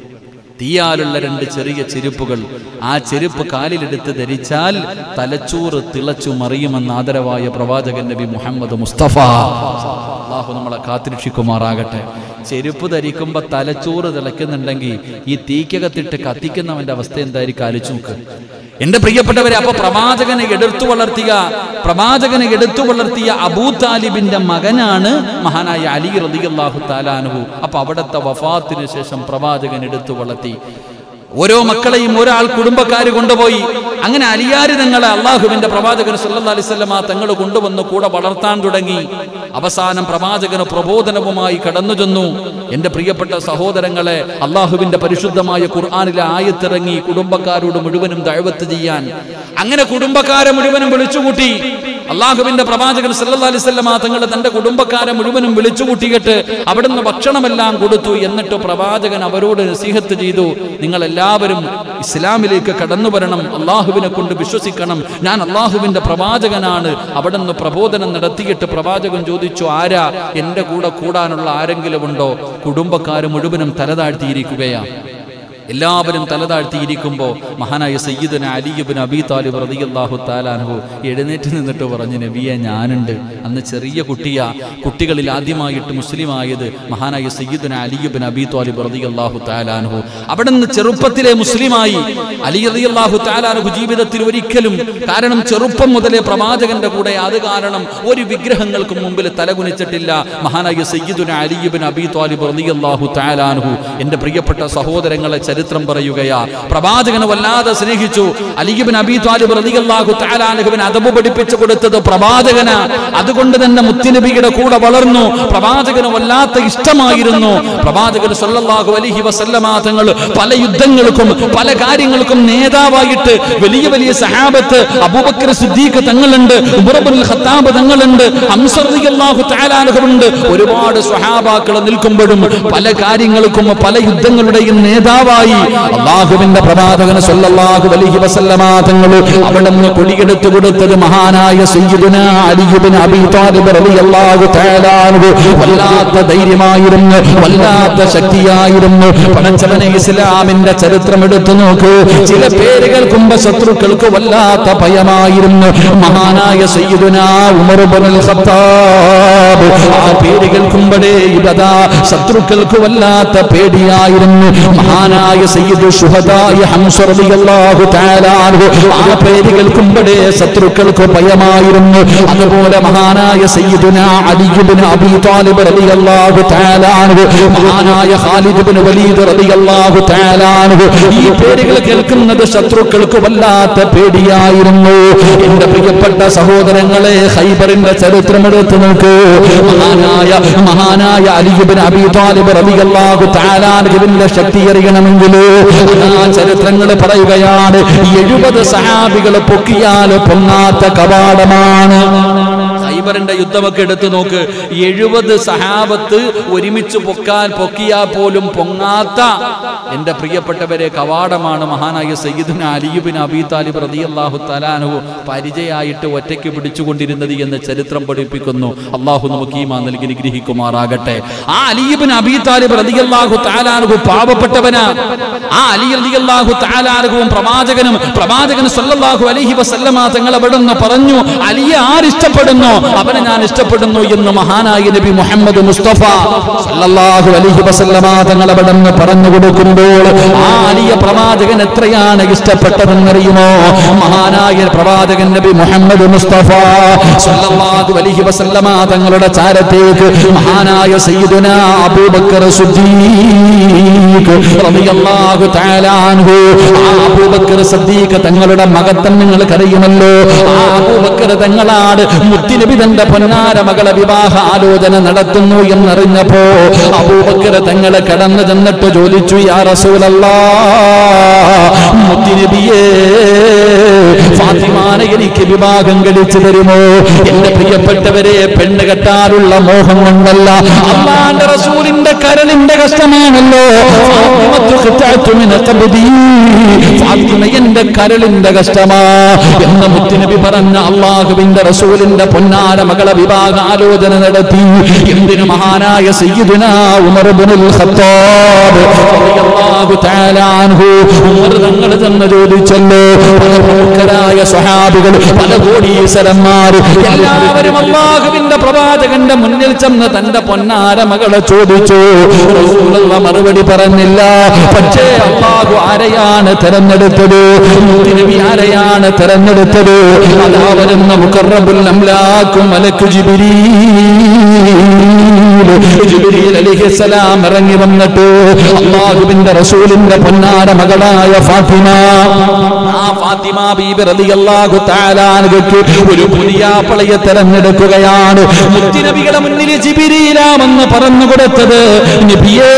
തീയാലുള്ള രണ്ട് ചെറിയ ചെരുപ്പുകൾ. ആ ചെരുപ്പ് കാലിലെടുത്ത് ധരിച്ചാൽ തലച്ചോറ് തിളച്ചു മറിയുമെന്ന് ആദരവായ പ്രവാചകൻ നബി മുഹമ്മദ് മുസ്തഫ. അല്ലാഹു നമ്മളെ കാത്തിരക്ഷിക്കുമാറാകട്ടെ. ചെരുപ്പ് ധരിക്കുമ്പോ തലച്ചോറ് തിളയ്ക്കുന്നുണ്ടെങ്കിൽ ഈ തീക്കകത്തിട്ട് കത്തിക്കുന്നവന്റെ അവസ്ഥ എന്തായിരിക്കും ആലോചിച്ച് നോക്ക്. എന്റെ പ്രിയപ്പെട്ടവരെ, അപ്പൊ പ്രവാചകനെ എടുത്തു വളർത്തിയ പ്രവാചകനെ എടുത്തു വളർത്തിയ അബൂ താലിബിന്റെ മകനാണ് മഹാനായ അലി റളിയല്ലാഹു തആല അൻഹു. അപ്പൊ അവിടുത്തെ വഫാത്തിന് ശേഷം പ്രവാചകൻ എടുത്തു വളർത്തി. ഓരോ മക്കളെയും ഒരാൾ കുടുംബക്കാര് കൊണ്ടുപോയി. അങ്ങനെ അലിയാര് തങ്ങളെ അള്ളാഹുവിന്റെ പ്രവാചകൻ സല്ലല്ലാഹു അലൈഹി വസല്ലമ തങ്ങൾ കൊണ്ടുവന്ന് കൂടെ വളർത്താൻ തുടങ്ങി. അവസാനം പ്രവാചകന് പ്രബോധനവുമായി കടന്നു ചെന്നു. എന്റെ പ്രിയപ്പെട്ട സഹോദരങ്ങളെ, അള്ളാഹുവിന്റെ പരിശുദ്ധമായ ഖുർആനിലെ ആയത്തിറങ്ങി കുടുംബക്കാരോട് മുഴുവനും ദഅവത്ത് ചെയ്യാൻ. അങ്ങനെ കുടുംബക്കാരെ മുഴുവനും വിളിച്ചുകൂട്ടി. അള്ളാഹുവിന്റെ പ്രവാചകൻ സല്ലല്ലാഹു അലൈഹി വസല്ലമ തങ്ങൾ തന്റെ കുടുംബക്കാരെ മുഴുവനും വിളിച്ചുകൂട്ടിയിട്ട് അവിടുന്ന് ഭക്ഷണമെല്ലാം കൊടുത്തു. എന്നിട്ട് പ്രവാചകൻ അവരോട് നസീഹത്ത് ചെയ്തു, നിങ്ങൾ എല്ലാവരും ഇസ്ലാമിലേക്ക് കടന്നു വരണം, അള്ളാഹുവിനെ കൊണ്ട് വിശ്വസിക്കണം, ഞാൻ അള്ളാഹുവിന്റെ പ്രവാചകനാണ്. അവിടുന്ന് പ്രബോധനം നടത്തിയിട്ട് പ്രവാചകൻ ചോദിച്ചു, ആരാ എന്റെ കൂടെ കൂടാനുള്ള ആരെങ്കിലും ഉണ്ടോ? കുടുംബക്കാർ മുഴുവനും തലതാഴ്ത്തിയിരിക്കുകയാണ്. എല്ലാവരും തലതാഴ്ത്തിയിരിക്കുമ്പോൾ മഹാനായ സയ്യിദുന അലി ഇബ്നു അബീ താലിബ് റളിയല്ലാഹു തആല അൻഹു എഴുന്നേറ്റ് നിന്നിട്ട് പറഞ്ഞു, നബിയെ, ഞാനുണ്ട്. അന്ന് ചെറിയ കുട്ടിയാ. കുട്ടികളിൽ ആദ്യമായിട്ട് മുസ്ലിമായത് മഹാനായ സയ്യിദുന അലി ഇബ്നു അബീ താലിബ് റളിയല്ലാഹു തആല അൻഹു. അവിടുന്ന് ചെറുപ്പത്തിലെ മുസ്ലിമായി. അലി റളിയല്ലാഹു തആല അൻഹു ജീവിതത്തിൽ ഒരിക്കലും, കാരണം ചെറുപ്പം മുതലേ പ്രവാചകന്റെ കൂടെ, അത് കാരണം ഒരു വിഗ്രഹങ്ങൾക്ക് മുമ്പിൽ തലകുനിച്ചിട്ടില്ല മഹാനായ സയ്യിദുന അലി ഇബ്നു അബീ താലിബ് റളിയല്ലാഹു തആല അൻഹു. എന്റെ പ്രിയപ്പെട്ട സഹോദരങ്ങളെ, ചരിത്രം പറയുകയാ, പ്രവാചകനെ വല്ലാതെ സ്നേഹിച്ചു. അലി ഇബ്നു അബീ ത്വാലിബ് റളിയല്ലാഹു തആല അൻഹുവിനെ അദബ് പഠിപ്പിച്ചു കൊടുത്തത് പ്രവാചകനാ. അതുകൊണ്ട് തന്നെ മുത്തുനബിയുടെ കൂടെ വളർന്നു. പ്രവാചകന് വല്ലാത്ത ഇഷ്ടമായിരുന്നു. പ്രവാചകൻ സല്ലല്ലാഹു അലൈഹി വസല്ലമ തങ്ങൾ പല യുദ്ധങ്ങൾക്കും പല കാര്യങ്ങൾക്കും നേതാവായിട്ട് വലിയ വലിയ സഹാബത്ത്, അബൂബക്കർ സിദ്ദീഖ് തങ്ങളുണ്ട്, ഉമർ ഇബ്നുൽ ഖത്താബ് തങ്ങളുണ്ട്, ഹംസ റളിയല്ലാഹു തആല അൻഹുണ്ട്, ഒരുപാട് സ്വഹാബാക്കൾ നിൽക്കുമ്പോഴും പല കാര്യങ്ങൾക്കും പല യുദ്ധങ്ങളുടെയും നേതാവായി അല്ലാഹുവിന്റെ പ്രവാചകൻ സല്ലല്ലാഹു അലൈഹി വസല്ലമ തങ്ങൾ അവിടുന്ന് കൊടിയെടുത്തു കൊടുത്തത് മഹാനായ സയ്യിദുനാ അലി ഇബ്നു അബീ ത്വാലിബ് റളിയല്ലാഹു തആല അൻഹു. വല്ലാത്ത ധൈര്യമായിരുന്നു, വല്ലാത്ത ശക്തിയായിരുന്നു. പടച്ചവനെ, ഇസ്ലാമിന്റെ ചരിത്രം എടുത്തു നോക്കൂ. ചില പേരുകൾ കുമ്പ ശത്രുക്കൾക്ക് വല്ലാത്ത ഭയമായിരുന്നു. മഹാനായ സയ്യിദുനാ ഉമർ ഇബ്നുൽ ഖത്താബ്, ആ പേരുകൾ കുമ്പടേ ഇബദാ ശത്രുക്കൾക്ക് വല്ലാത്ത പേടിയായിരുന്നു. മഹാനായ സയ്യിദു ശുഹദായ ഹംസ റളിയല്ലാഹു തആല അൻഹു, ആ പേര് കേൾക്കുമ്പോഴേ ശത്രുക്കൾക്ക് ഭയമായിരുന്നു. അതുപോലെ മഹാനായ മഹാനായ സയ്യിദുനാ അലി ഇബ്നു അബീ ത്വാലിബ് റളിയല്ലാഹു തആല അൻഹു, മഹാനായ ഖാലിദ് ഇബ്നു വലീദ് റളിയല്ലാഹു തആല അൻഹു. ഈ പേരുകൾ കേൾക്കുന്നത് ശത്രുക്കൾക്ക് വല്ലാത്ത പേടിയായിരുന്നു. എന്റെ പ്രിയപ്പെട്ട സഹോദരങ്ങളെ, ഖൈബറിന്റെ ചരിത്രം എടുത്തു നോക്കൂ. മഹാനായ മഹാനായ അലി ഇബ്നു അബീ ത്വാലിബ് റളിയല്ലാഹു തആല അൻഹുവിന്റെ ശക്തി അറിയണമെങ്കിൽ ആ ചരിത്രങ്ങൾ പറയുകയാണ്. എഴുപത് സഹാബികൾ പൊക്കിയാൽ പൊങ്ങാത്ത കവാടമാണ്. ഖൈബറിന്റെ യുദ്ധമൊക്കെ എടുത്തു നോക്ക്. എഴുപത് സഹാബത്ത് ഒരുമിച്ച് പൊക്കാൻ പൊക്കിയാൽ പോലും പൊങ്ങാത്ത എന്റെ പ്രിയപ്പെട്ടവരെ കവാടമാണ് മഹാനായ സയ്യിദുനാ അലി ഇബ്നു അബീ ത്വാലിബ് റളിയല്ലാഹു തആല അൻഹു പരിചയമായിട്ട് ഒറ്റയ്ക്ക് പിടിച്ചുകൊണ്ടിരുന്നത് എന്ന് ചരിത്രം പഠിപ്പിക്കുന്നു. അള്ളാഹു നമുക്ക് ഈമാൻ നൽകി അനുഗ്രഹിക്കുമാറാകട്ടെ. ആ അലി ഇബ്നു അബീ ത്വാലിബ് റളിയല്ലാഹു തആല അൻഹു പാവപ്പെട്ടവനാ. ആ അലി റളിയല്ലാഹു തആല അൻഹുവും പ്രവാചകനും പ്രവാചകൻ സല്ലല്ലാഹു അലൈഹി വസല്ലമ തങ്ങൾ അവിടുന്ന് പറഞ്ഞു, അലിയെ ആരിഷ്ടപ്പെടുന്നു അവനെ ഞാൻ ഇഷ്ടപ്പെടുന്നു എന്ന് മഹാനായ നബി മുഹമ്മദ് മുസ്തഫ സല്ലല്ലാഹു അലൈഹി വസല്ലമ തങ്ങൾ അവിടുന്ന് പറഞ്ഞു കൊടുക്കുമ്പോൾ ആ അലിയെ പ്രവാചകൻ എത്രയാണ് ഇഷ്ടപ്പെട്ടതെന്നറിയുമോ? മഹാനായ പ്രവാചകൻ നബി മുഹമ്മദ് മുസ്തഫ സല്ലല്ലാഹു അലൈഹി വസല്ലമ തങ്ങളുടെ ചാരത്തേക്ക് മഹാനായ സയ്യിദുനാ അബൂബക്കർ സിദ്ദീഖ് റളിയല്ലാഹു തആല അൻഹു, ആ അബൂബക്കർ സിദ്ദീഖ് തങ്ങളുടെ മകത്വം നിങ്ങൾക്ക് അറിയുമല്ലോ. ആ അബൂബക്കർ തങ്ങളാണ് മുത്തുനബി തന്റെ പൊന്നാര മകളെ വിവാഹ ആലോചന നടത്തുന്നു എന്നറിഞ്ഞപ്പോ അബൂബക്കർ തങ്ങളെ കടന്നു ചെന്നിട്ട് ചോദിച്ചു, യാ റസൂലല്ലാഹ്, മുത്തുനബിയേ, ഫാത്തിമാനെ എനിക്ക് വിവാഹം കഴിച്ചു തരുമോ? എന്റെ പ്രിയപ്പെട്ടവരെ, പെണ്ണ് കെട്ടാനുള്ള മോഹം കൊണ്ടല്ല, അല്ലാഹുവിന്റെ റസൂലിന്റെ കരളിന്റെ കഷ്ടമാണല്ലോ. ഫാത്തിമ എന്റെ കരളിന്റെ കഷ്ടമാ എന്ന് മുത്തുനബി പറഞ്ഞ അല്ലാഹുവിന്റെ റസൂലിന്റെ പൊന്നാര മകളെ വിവാഹ ആലോചന നടത്തി. എന്തിനു? മഹാനായ സയ്യിദുനാ ഉമർ ഇബ്നുൽ ഖത്താബ് റളിയല്ലാഹു തആല അൻഹു, ഉമർ തങ്ങൾ ചെന്ന് ചോദിച്ചല്ലോ. പല പ്രമുഖരായ സ്വഹാബികൾ, പല കോടീശ്വരന്മാർ എല്ലാവരും അല്ലാഹുവിന്റെ പ്രവാചകന്റെ മുന്നിൽ ചെന്ന് തന്റെ പൊന്നാര മകളെ ചോദിച്ചു. റസൂലുള്ള മറുപടി പറഞ്ഞില്ല. പക്ഷേ അല്ലാഹു ആരെയാണ് തെരഞ്ഞെടുത്തത്? മുത്തുനബി ആരെയാണ് തെരഞ്ഞെടുത്തത്? അതാ വരുന്ന മുഖറബുൽ അംലാഖു മലക്കു ജിബ്രീൽ. ജിബ്രീൽ അലൈഹിസ്സലാം ഇറങ്ങി വന്നിട്ട് അല്ലാഹുവിന്റെ റസൂലിന്റെ പൊന്നാര മകളായ ഫാത്തിമ, ആ ഫാത്തിമ ബീബി റളിയല്ലാഹു തആല അൻഹയ്ക്ക് ഒരു പുതിയാപ്പളയെ തെരഞ്ഞെടുക്കുകയാണ്. മുത്തുനബിയുടെ മുന്നിൽ ജിബ്രീലാമെന്ന് പറഞ്ഞു കൊടുത്തത് നബിയേ,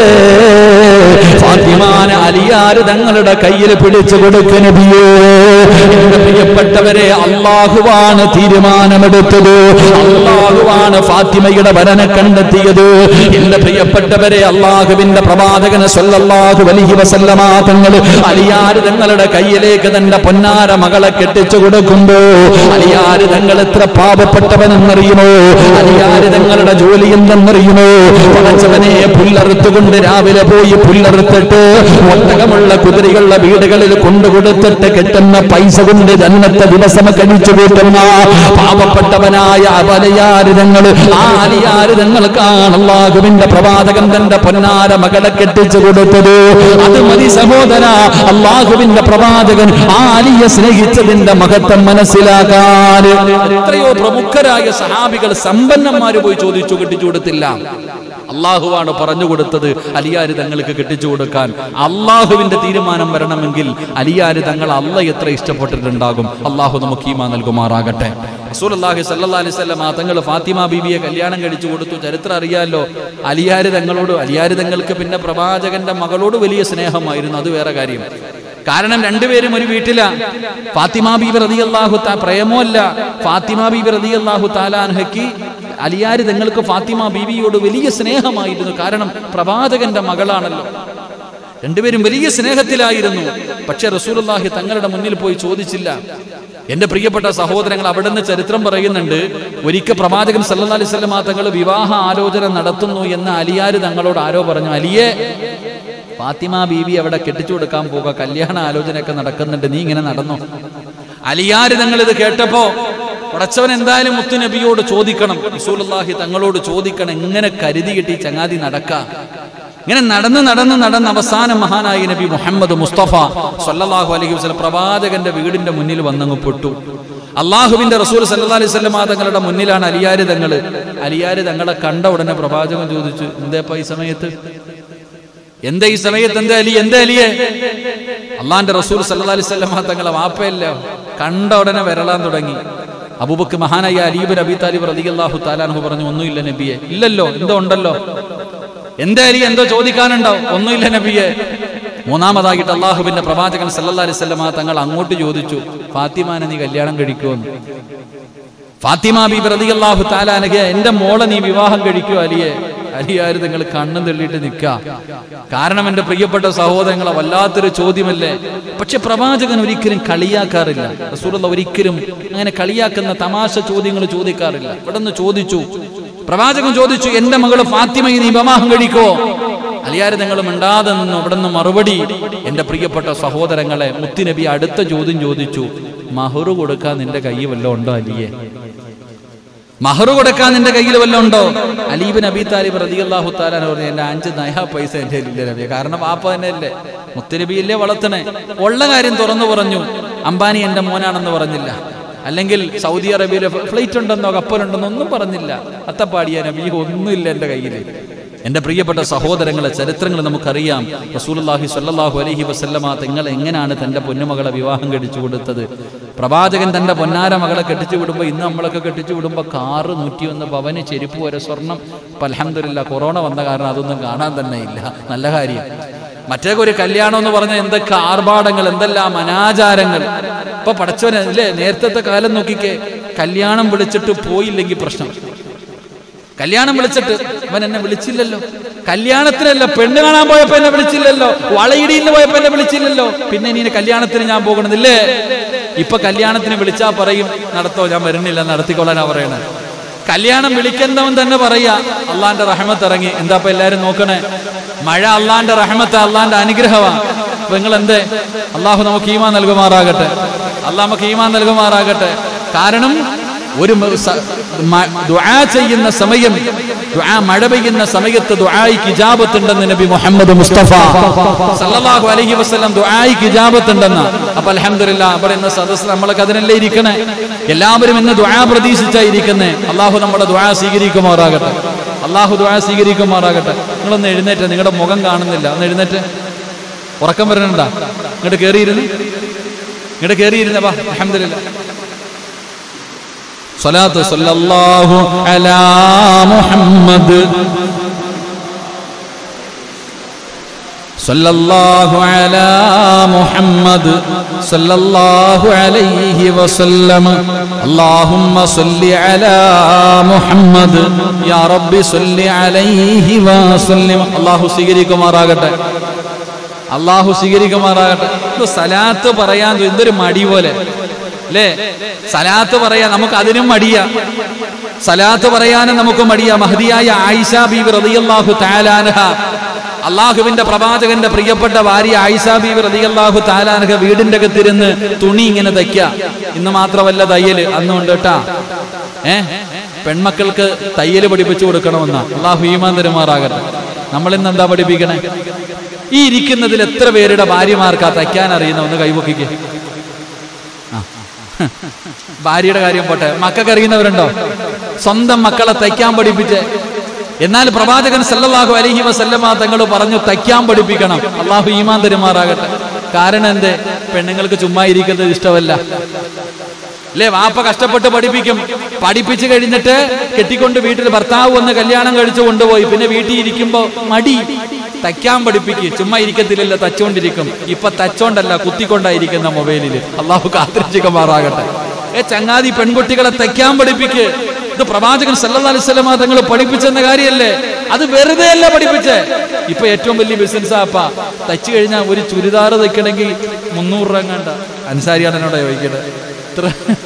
ഫാത്തിമാനെ അലിയാര് തങ്ങളുടെ കയ്യിൽ പിടിച്ചു കൊടുക്കുക നബിയേ. എന്റെ പ്രിയപ്പെട്ടവരെ, അല്ലാഹുവാണ് തീരുമാനമെടുത്തത്. അല്ലാഹുവാണ് ഫാത്തിമയുടെ വരനെ കണ്ടെത്തിയത്. എന്റെ പ്രിയപ്പെട്ടവരെ, അല്ലാഹുവിന്റെ പ്രവാചകൻ സല്ലല്ലാഹു അലൈഹി വസല്ലമ തങ്ങൾ അലിയാര് തങ്ങളുടെ കയ്യിലേക്ക് തന്റെ പൊന്നാര മകളെ കെട്ടിച്ചു കൊടുക്കുമ്പോ അലിയാര് തങ്ങൾ എത്ര പാവപ്പെട്ടവനെന്നറിയുമോ? അലിയാര് തങ്ങളുടെ ജോലി എന്തെന്നറിയുമോ? പടച്ചവനെ, പുല്ലറുത്തുകൊണ്ട് രാവിലെ പോയി പുല്ലറുത്തിട്ട് ഒട്ടകമുള്ള കുതിരകളുടെ വീടുകളിൽ കൊണ്ടുകൊടുത്തിട്ട് കെട്ടുന്ന പൈസ കൊണ്ട് ജന്നത്തെ ദിവസം കഴിച്ചു കൂട്ടുന്ന പാവപ്പെട്ടവനായ അലിയാരിതങ്ങൾ. ആ അലിയാരിതങ്ങൾക്കാണ് അല്ലാഹുവിന്റെ പ്രവാചകൻ തന്റെ പൊന്നാര മകളെ കെട്ടിച്ചു കൊടുത്തത്. അത് മതി സഹോദര, അല്ലാഹുവിന്റെ പ്രവാചകൻ ആ അലിയെ സ്നേഹിച്ചതിന്റെ മഹത്വം മനസ്സിലാക്കാൻ. എത്രയോ പ്രമുഖരായ സഹാബികൾ, സമ്പന്നന്മാര് പോയി ചോദിച്ചു, കെട്ടിച്ചു കൊടുത്തില്ല. അള്ളാഹുവാണ് പറഞ്ഞു കൊടുത്തത് അലിയാര് തങ്ങൾക്ക് കെട്ടിച്ചു കൊടുക്കാൻ. അള്ളാഹുവിന്റെ തീരുമാനം വരണമെങ്കിൽ അലിയാര് തങ്ങൾ അള്ളാഹ് എത്ര ഇഷ്ടപ്പെട്ടിട്ടുണ്ടാകും. അള്ളാഹു നമുക്ക് ഈമാൻ നൽകുമാറാകട്ടെ. റസൂലുള്ളാഹി സ്വല്ലല്ലാഹി അലൈഹി വസല്ലം തങ്ങൾ ഫാത്തിമ ബീവിയെ കല്യാണം കഴിച്ചു കൊടുത്തു. ചരിത്രം അറിയാലോ. അലിയാര് തങ്ങളോട്, അലിയാര് തങ്ങൾക്ക് പിന്നെ പ്രവാചകന്റെ മകളോട് വലിയ സ്നേഹമായിരുന്നു. അത് വേറെ കാര്യം. കാരണം രണ്ടുപേരും ഒരു വീട്ടിലാ. ഫാത്തിമ ബീവി റളിയല്ലാഹു തആല പ്രേമമല്ല, ഫാത്തിമ ബീവി റളിയല്ലാഹു തആല അൻഹയ്ക്ക് അലിയാര് തങ്ങൾക്ക് ഫാത്തിമ ബീവിയോട് വലിയ സ്നേഹമായിരുന്നു. കാരണം പ്രവാചകന്റെ മകളാണല്ലോ. രണ്ടുപേരും വലിയ സ്നേഹത്തിലായിരുന്നു. പക്ഷെ റസൂലുള്ളാഹി തങ്ങളുടെ മുന്നിൽ പോയി ചോദിച്ചില്ല. എന്റെ പ്രിയപ്പെട്ട സഹോദരങ്ങൾ, അവിടെ നിന്ന് ചരിത്രം പറയുന്നുണ്ട്, ഒരിക്കൽ പ്രവാചകൻ സല്ലല്ലാഹു അലൈഹി വസല്ലം തങ്ങൾ വിവാഹ ആലോചന നടത്തുന്നു എന്ന് അലിയാര് തങ്ങളോട് ആരോ പറഞ്ഞു. അലിയെ, ഫാത്തിമ ബീവി അവിടെ കെട്ടിച്ചു കൊടുക്കാൻ പോകുക, കല്യാണ ആലോചനയൊക്കെ നടക്കുന്നുണ്ട്, നീ ഇങ്ങനെ നടന്നോ? അലിയാര് തങ്ങൾ ഇത് കേട്ടപ്പോ, പടച്ചവൻ എന്തായാലും മുത്തുനബിയോട് ചോദിക്കണം, റസൂലുള്ളാഹി തങ്ങളോട് ചോദിക്കണം, എങ്ങനെ കരുതി കിട്ടി ചങ്ങാതി നടക്കാം. ഇങ്ങനെ നടന്ന് നടന്ന് നടന്ന് അവസാനം മഹാനായ നബി മുഹമ്മദ് മുസ്തഫ സ്വല്ലല്ലാഹു അലൈഹി വസല്ലം പ്രവാചകന്റെ വീടിന്റെ മുന്നിൽ വന്നങ്ങ് പെട്ടു. അള്ളാഹുവിന്റെ റസൂൽ സല്ലല്ലാഹു അലൈഹി വസല്ലം തങ്ങളുടെ മുന്നിലാണ് അലിയാര് തങ്ങള്. അലിയാര് തങ്ങളെ കണ്ട ഉടനെ പ്രവാചകൻ ചോദിച്ചു, എന്തേപ്പാ ഈ സമയത്ത്, എന്താ ഈ സമയത്ത്, എന്താ അലി, എന്താ അലിയെ? അള്ളാന്റെ റസൂൽ സല്ലല്ലാഹു അലൈഹി വസല്ലം തങ്ങളെ വാപ്പയല്ലോ, കണ്ട ഉടനെ വരളാൻ തുടങ്ങി. അബൂബക്കർ മഹാനായ അലി ഇബ്നു അബീ താലിബ് റളിയല്ലാഹു തആല അൻഹു പറഞ്ഞു, ഒന്നുമില്ല നബിയെ. ഇല്ലല്ലോ, എന്തോ ഉണ്ടല്ലോ. എന്താ അലി, എന്തോ ചോദിക്കാനുണ്ടോ? ഒന്നുമില്ല നബിയെ. മൂന്നാമതായിട്ട് അള്ളാഹുവിന്റെ പ്രവാചകൻ സല്ലല്ലാഹു അലൈഹി വസല്ലം തങ്ങൾ അങ്ങോട്ട് ചോദിച്ചു, ഫാത്തിമാനെ നീ കല്യാണം കഴിക്കുമെന്ന്. ഫാത്തിമ ബീബി റളിയല്ലാഹു തആല അൻഹ, എന്റെ മോളെ നീ വിവാഹം കഴിക്കുമോ അലിയെ? അലിയാര് നിങ്ങൾ കണ്ണും തള്ളിയിട്ട് നിൽക്ക. കാരണം എന്റെ പ്രിയപ്പെട്ട സഹോദരങ്ങളെ വല്ലാത്തൊരു ചോദ്യമല്ലേ. പക്ഷെ പ്രവാചകൻ ഒരിക്കലും കളിയാക്കാറില്ല. റസൂലുള്ളാഹി ഒരിക്കലും അങ്ങനെ കളിയാക്കുന്ന തമാശ ചോദ്യങ്ങൾ ചോദിക്കാറില്ല. ഇവിടുന്ന് ചോദിച്ചു, പ്രവാചകൻ ചോദിച്ചു, എന്റെ മകള് ഫാത്തിമയെ നീ വിവാഹം കഴിക്കോ? അലിയാര് നിങ്ങൾ മിണ്ടാതെ നിന്നു. ഇവിടുന്ന് മറുപടി, എന്റെ പ്രിയപ്പെട്ട സഹോദരങ്ങളെ, മുത്തുനബി അടുത്ത ചോദ്യം ചോദിച്ചു, മഹറു കൊടുക്കാൻ നിന്റെ കയ്യിൽ വല്ലതും ഉണ്ടോ അലിയെ? മഹറു കൊടുക്കാൻ നിന്റെ കയ്യിൽ വല്ലതും ഉണ്ടോ? അലി ഇബ്നു അബീ താലിബ് റളിയല്ലാഹു തആല പറഞ്ഞു, എന്റെ അഞ്ച് നയാ പൈസ എന്റെ ഇല്ല നബിയെ. കാരണം വാപ്പ തന്നെയല്ലേ, മുത്തുനബിയല്ലേ വളർത്തണേ. ഉള്ള കാര്യം തുറന്നു പറഞ്ഞു. അംബാനി എന്റെ മോനാണെന്ന് പറഞ്ഞില്ല, അല്ലെങ്കിൽ സൗദി അറേബ്യയിലെ ഫ്ലൈറ്റ് ഉണ്ടെന്നോ കപ്പലുണ്ടെന്നോ ഒന്നും പറഞ്ഞില്ല. അത്തപ്പാടിയ നബി, ഒന്നുമില്ല എന്റെ കയ്യിൽ. എന്റെ പ്രിയപ്പെട്ട സഹോദരങ്ങളെ, ചരിത്രങ്ങൾ നമുക്കറിയാം. റസൂലുള്ളാഹി സ്വല്ലല്ലാഹു അലൈഹി വസല്ലമ തങ്ങൾ എങ്ങനെയാണ് തന്റെ പൊന്നുമകളെ വിവാഹം കഴിച്ചു കൊടുത്തത്. പ്രവാചകൻ തന്റെ പൊന്നാര മകളെ കെട്ടിച്ചു വിടുമ്പോൾ, ഇന്ന് നമ്മളൊക്കെ കെട്ടിച്ചു വിടുമ്പോൾ കാറ് നൂറ്റിയൊന്ന് പവന്, ചെരുപ്പ് വരെ സ്വർണം. അൽഹംദുലില്ലാ കൊറോണ വന്ന കാരണം അതൊന്നും കാണാൻ തന്നെ ഇല്ല. നല്ല കാര്യം. മറ്റേക്ക് ഒരു കല്യാണം എന്ന് പറഞ്ഞാൽ എന്തൊക്കെ ആർഭാടങ്ങൾ, എന്തെല്ലാം അനാചാരങ്ങൾ. ഇപ്പൊ പടച്ചവനെ അല്ലേ, നേരത്തെ കാലം നോക്കിക്കേ, കല്യാണം വിളിച്ചിട്ട് പോയില്ലെങ്കിൽ പ്രശ്നം. കല്യാണം വിളിച്ചിട്ട് അവൻ എന്നെ വിളിച്ചില്ലല്ലോ, കല്യാണത്തിനല്ല പെണ്ണ് കാണാൻ പോയപ്പോ എന്നെ വിളിച്ചില്ലല്ലോ, വളയിടിയിൽ പോയപ്പോ എന്നെ വിളിച്ചില്ലല്ലോ, പിന്നെ ഇനി കല്യാണത്തിന് ഞാൻ പോകണമെന്നില്ലേ? ഇപ്പൊ കല്യാണത്തിന് വിളിച്ചാ പറയും, നടത്തോ, ഞാൻ വരുന്നില്ല, നടത്തിക്കൊള്ളാനാ പറയണേ. കല്യാണം വിളിക്കുന്നവൻ തന്നെ പറയാ, അള്ളാന്റെ റഹ്മത്ത് ഇറങ്ങി. എന്താ ഇപ്പൊ എല്ലാരും നോക്കണേ, മഴ അള്ളാന്റെ റഹ്മത്ത്, അള്ളാന്റെ അനുഗ്രഹമാണ്. അപ്പൊ നിങ്ങൾ എന്തേ, അള്ളാഹു നമുക്ക് ഈമാൻ നൽകുമാറാകട്ടെ, അള്ളാഹ് നമുക്ക് ഈമാൻ നൽകുമാറാകട്ടെ. കാരണം ഒരു ദുആ ചെയ്യുന്ന സമയം, ദുആ മഴ പെയ്യുന്ന സമയത്ത് ദുആയിക്ക് ഇജാബത്ത് ഉണ്ടെന്ന് നബി മുഹമ്മദ് മുസ്തഫ സല്ലല്ലാഹു അലൈഹി വസല്ലം ദുആയിക്ക് ഇജാബത്ത് ഉണ്ടെന്ന്. അപ്പൊ അൽഹംദുലില്ലാ, അവിടെ ഇന്ന് സദസ്സ് നമ്മളൊക്കെ അതിനല്ലേ ഇരിക്കണേ. എല്ലാവരും ഇന്ന് ദുആ പ്രതീക്ഷിച്ചായിരിക്കുന്നേ. അള്ളാഹു നമ്മുടെ ദുആ സ്വീകരിക്കുമാറാകട്ടെ, അള്ളാഹു ദുആ സ്വീകരിക്കുമാറാകട്ടെ. നിങ്ങളൊന്ന് എഴുന്നേറ്റ്, നിങ്ങളുടെ മുഖം കാണുന്നില്ല, ഒന്ന് എഴുന്നേറ്റ്. ഉറക്കം വരണണ്ടാ? ഇങ്ങോട്ട് കയറിയിരുന്ന്, ഇങ്ങോട്ട് കയറിയിരുന്ന. വാ, അൽഹംദുലില്ലാ. സ്വലാത്ത് സല്ലല്ലാഹു അലാ മുഹമ്മദ്, സല്ലല്ലാഹു അലാ മുഹമ്മദ്, സല്ലല്ലാഹു അലൈഹി വസല്ലം. അല്ലാഹുമ്മ സല്ലി അലാ മുഹമ്മദ്, യാ റബ്ബി സല്ലി അലൈഹി വസല്ലം. അല്ലാഹു സ്വീകരിക്കുമാറാകട്ടെ, അല്ലാഹു സ്വീകരിക്കുമാറാകട്ടെ. ഇത് സലാത്ത് പറയാൻ എന്തൊരു മടി പോലെ അല്ലേ? സലാത്ത് പറയാ നമുക്ക് അതിനും മടിയാ, സലാത്ത് പറയാനും നമുക്ക് മടിയാ. മഹദിയായ ആയിഷ ബീവി റളിയല്ലാഹു തആല അൻഹ, അള്ളാഹുവിന്റെ പ്രവാചകന്റെ പ്രിയപ്പെട്ട ഭാര്യ ആയിഷ ബീവി റളിയല്ലാഹു തആല അൻഹ വീടിന്റെ അകത്തിരുന്ന് തുണി ഇങ്ങനെ തയ്ക്ക. ഇന്ന് മാത്രമല്ല തയ്യല്, അന്നുണ്ട് കേട്ടാ. ഏഹ് പെൺമക്കൾക്ക് തയ്യല് പഠിപ്പിച്ചു കൊടുക്കണമെന്നാ. അള്ളാഹു ഈമാൻ തരുമാറാകട്ടെ. നമ്മൾ ഇന്ന് എന്താ പഠിപ്പിക്കണേ? ഈ ഇരിക്കുന്നതിൽ എത്ര പേരുടെ ഭാര്യമാർക്കാ തയ്ക്കാൻ അറിയുന്ന? ഒന്ന് കൈപൊക്കിക്ക്. ഭാര്യയുടെ കാര്യം പോട്ടെ, മക്കൾക്ക് അറിയുന്നവരുണ്ടോ? സ്വന്തം മക്കളെ തയ്ക്കാൻ പഠിപ്പിച്ച്. എന്നാൽ പ്രവാചകൻ സല്ലല്ലാഹു അലൈഹി വസല്ലമ തങ്ങൾ പറഞ്ഞു തയ്ക്കാൻ പഠിപ്പിക്കണം. അള്ളാഹു ഈമാൻ തരുമാറാകട്ടെ. കാരണം എന്തേ? പെണ്ണുങ്ങൾക്ക് ചുമ്മാ ഇരിക്കുന്നത് ഇഷ്ടമല്ല അല്ലേ? വാപ്പ കഷ്ടപ്പെട്ട് പഠിപ്പിക്കും. പഠിപ്പിച്ചു കഴിഞ്ഞിട്ട് കെട്ടിക്കൊണ്ട് വീട്ടിൽ ഭർത്താവ് വന്ന് കല്യാണം കഴിച്ചു കൊണ്ടുപോയി. പിന്നെ വീട്ടിൽ ഇരിക്കുമ്പോ മടി. തയ്ക്കാൻ പഠിപ്പിക്ക്. ചുമ്മാ ഇരിക്കത്തില്ലല്ലോ, തച്ചോണ്ടിരിക്കും. ഇപ്പൊ തച്ചോണ്ടല്ല, കുത്തിക്കൊണ്ടായിരിക്കുന്ന മൊബൈലില്. അള്ളാഹു കാത്തിരക്ഷിക്കുമാറാകട്ടെ. ഏ ചങ്ങാതി, പെൺകുട്ടികളെ തയ്ക്കാൻ പഠിപ്പിക്ക്. ഇത് പ്രവാചകൻ സല്ലല്ലാഹു അലൈഹി വസല്ലം തങ്ങൾ പഠിപ്പിച്ചെന്ന കാര്യമല്ലേ? അത് വെറുതെ അല്ല പഠിപ്പിച്ചേ. ഇപ്പൊ ഏറ്റവും വലിയ ബിസിനസ് ആപ്പാ. തയ്ച്ചു കഴിഞ്ഞാൽ ഒരു ചുരിദാർ തയ്ക്കണമെങ്കിൽ മുന്നൂറ് രൂപ കണ്ട. അൻസാരിയാണ് എന്നോട് ചോദിക്കട്ടെ. ഇത്ര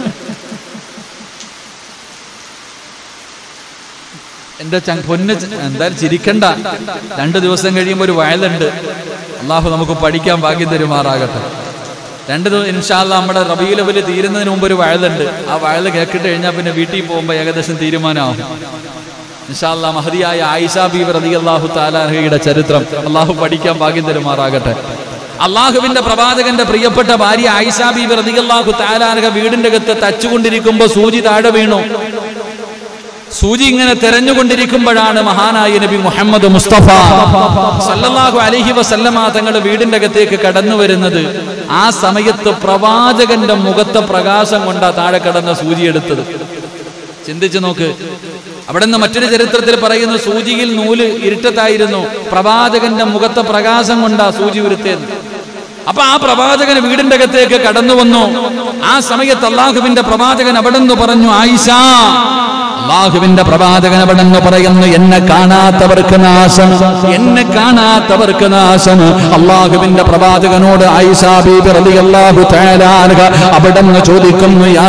എന്റെ പൊന്ന്, എന്തായാലും ചിരിക്കണ്ട. രണ്ടു ദിവസം കഴിയുമ്പോൾ ഒരു വയലുണ്ട്. അള്ളാഹു നമുക്ക് പഠിക്കാൻ ഭാഗ്യം തരുമാറാകട്ടെ. രണ്ട് ദിവസം ഇൻഷാ അല്ലാഹ് നമ്മുടെ റബീഉൽ അവ്വൽ തീരുന്നതിന് മുമ്പ് ഒരു വയലുണ്ട്. ആ വയല് കേട്ടിട്ട് കഴിഞ്ഞാൽ പിന്നെ വീട്ടിൽ പോകുമ്പോൾ ഏകദേശം തീരുമാനമാവും ഇൻഷാ അല്ലാഹ്. മഹദിയായ ആയിഷ ബീവി റളിയല്ലാഹു തആല അൻഹയുടെ ചരിത്രം അള്ളാഹു പഠിക്കാൻ ഭാഗ്യം തരുമാറാകട്ടെ. അള്ളാഹുവിന്റെ പ്രവാചകന്റെ പ്രിയപ്പെട്ട ഭാര്യ ആയിഷ ബീബി റളിയല്ലാഹു തആല അൻഹ വീടിന്റെ അകത്ത് തച്ചുകൊണ്ടിരിക്കുമ്പോ സൂചി താഴെ വീണു. സൂചി ഇങ്ങനെ തെരഞ്ഞുകൊണ്ടിരിക്കുമ്പോഴാണ് മഹാനായ നബി മുഹമ്മദ് മുസ്തഫ സല്ലല്ലാഹു അലൈഹി വസല്ലമ തങ്ങൾ വീടിന്റെ അകത്തേക്ക് കടന്നു വരുന്നത്. ആ സമയത്ത് പ്രവാചകന്റെ മുഖത്തെ പ്രകാശം കൊണ്ടാ താഴെ കടന്ന സൂചി എടുത്തത്. ചിന്തിച്ചു നോക്ക്. അവിടെ നിന്ന് മറ്റൊരു ചരിത്രത്തിൽ പറയുന്നു, സൂചിയിൽ നൂല് ഇരുട്ടത്തായിരുന്നു, പ്രവാചകന്റെ മുഖത്തെ പ്രകാശം കൊണ്ടാ സൂചി ഉരുത്തേന്ന്. അപ്പൊ ആ പ്രവാചകൻ വീടിന്റെ അകത്തേക്ക് കടന്നു വന്നു. ആ സമയത്ത് അള്ളാഹുവിന്റെ പ്രവാചകൻ അവിടെ നിന്ന് പറഞ്ഞു, ആയിഷ, അള്ളാഹുവിന്റെ പ്രവാചകൻ അവിടെ നിന്ന് പറയുന്നു, എന്നെ കാണാത്തവർക്ക് നാശം, എന്നെ കാണാത്തവർക്ക് നാശം. അള്ളാഹുവിന്റെ പ്രവാചകനോട് ആയിഷ ബീബി റളിയല്ലാഹു തആല അൻഹ അവിടെ നിന്ന് ചോദിക്കുന്നു, യാ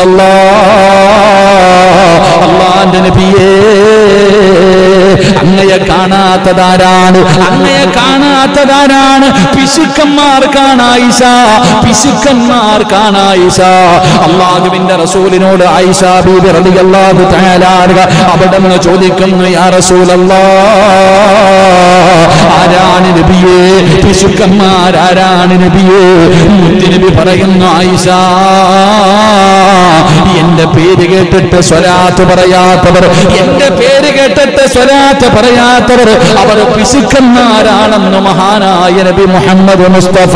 റസൂലല്ലാഹ്, അള്ളാഹുവിന്റെ നബിയേ, അങ്ങയെ കാണാത്തതാരാണ്? അങ്ങയെ കാണാത്തതാരാണ്? പിശുക്കന്മാർക്കാണ് ആയിഷ, പിശുക്കന്മാർക്കാണ് ആയിഷ. അള്ളാഹുവിന്റെ റസൂലിനോട് ആയിഷ ബീബി റളിയല്ലാഹു തആല അൻഹ അവിടെ നിന്ന് ചോദിക്കുന്നു, യാ റസൂലല്ലാഹ്, ആരാണ് നബിയേ? പിശുക്കന്മാരാരാണ് നബിയേ? മുത്തുനബി പറയുന്നു, ആയിഷ, എന്റെ പേര് കേട്ടിട്ട് സ്വലാത്ത് പറയാത്തവർ, എന്റെ പേര് കേട്ടിട്ട് സ്വലാത്ത് പറയാത്തവർ അവർ പിശുക്കന്മാരാണെന്ന് മഹാനായ നബി മുഹമ്മദ് മുസ്തഫ,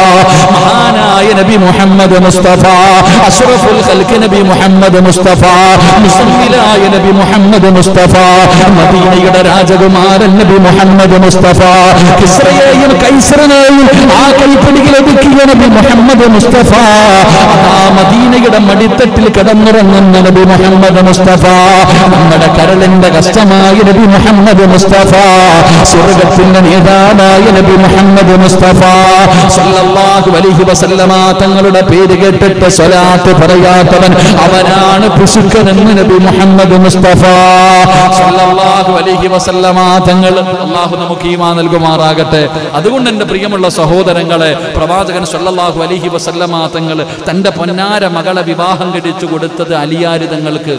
മഹാനായ നബി മുഹമ്മദ് മുസ്തഫ, അഷ്റഫുൽ ഖൽഖ് നബി മുഹമ്മദ് മുസ്തഫ, മുസമ്മിലായ നബി മുഹമ്മദ് മുസ്തഫ, മദീനയുടെ രാജകുമാരൻ നബി മുഹമ്മദ് മുസ്തഫ, കിസ്റയെയും കൈസറിനെയും ആ കൈപ്പിടിയിൽ ഒതുക്കിയ നബി മുഹമ്മദ് മുസ്തഫ, ആ മദീനയുടെ മടിത്തട്ടിൽ കിടന്നുറങ്ങുന്ന നബി മുഹമ്മദ് മുസ്തഫ, നമ്മുടെ കരളിന്റെ കഷ്ടമായ നബി മുഹമ്മദ് മുസ്തഫ, സ്വർഗ്ഗത്തിന്റെ നേതാവായ നബി മുഹമ്മദ് മുസ്തഫ സല്ലല്ലാഹു അലൈഹി വസല്ലമ തങ്ങളുടെ പേര് കേട്ടിട്ട് സ്വലാത്ത് പറയാത്തവൻ അവനാണ് പിശുക്കനെന്ന് നബി മുഹമ്മദ് മുസ്തഫ സല്ലല്ലാഹു അലൈഹി വസല്ലമ തങ്ങൾ. അല്ലാഹു നമുക്ക് ഈമാൻ നൽകുമാറാകട്ടെ. അതുകൊണ്ട് എന്റെ പ്രിയമുള്ള സഹോദരങ്ങളെ, പ്രവാചകൻ സല്ലല്ലാഹു അലൈഹി വസല്ലമ തങ്ങൾ തന്റെ പൊന്നാര മകളെ വിവാഹം കഴിച്ചു കൊടുത്തത് അലിയാരിതങ്ങൾക്ക്.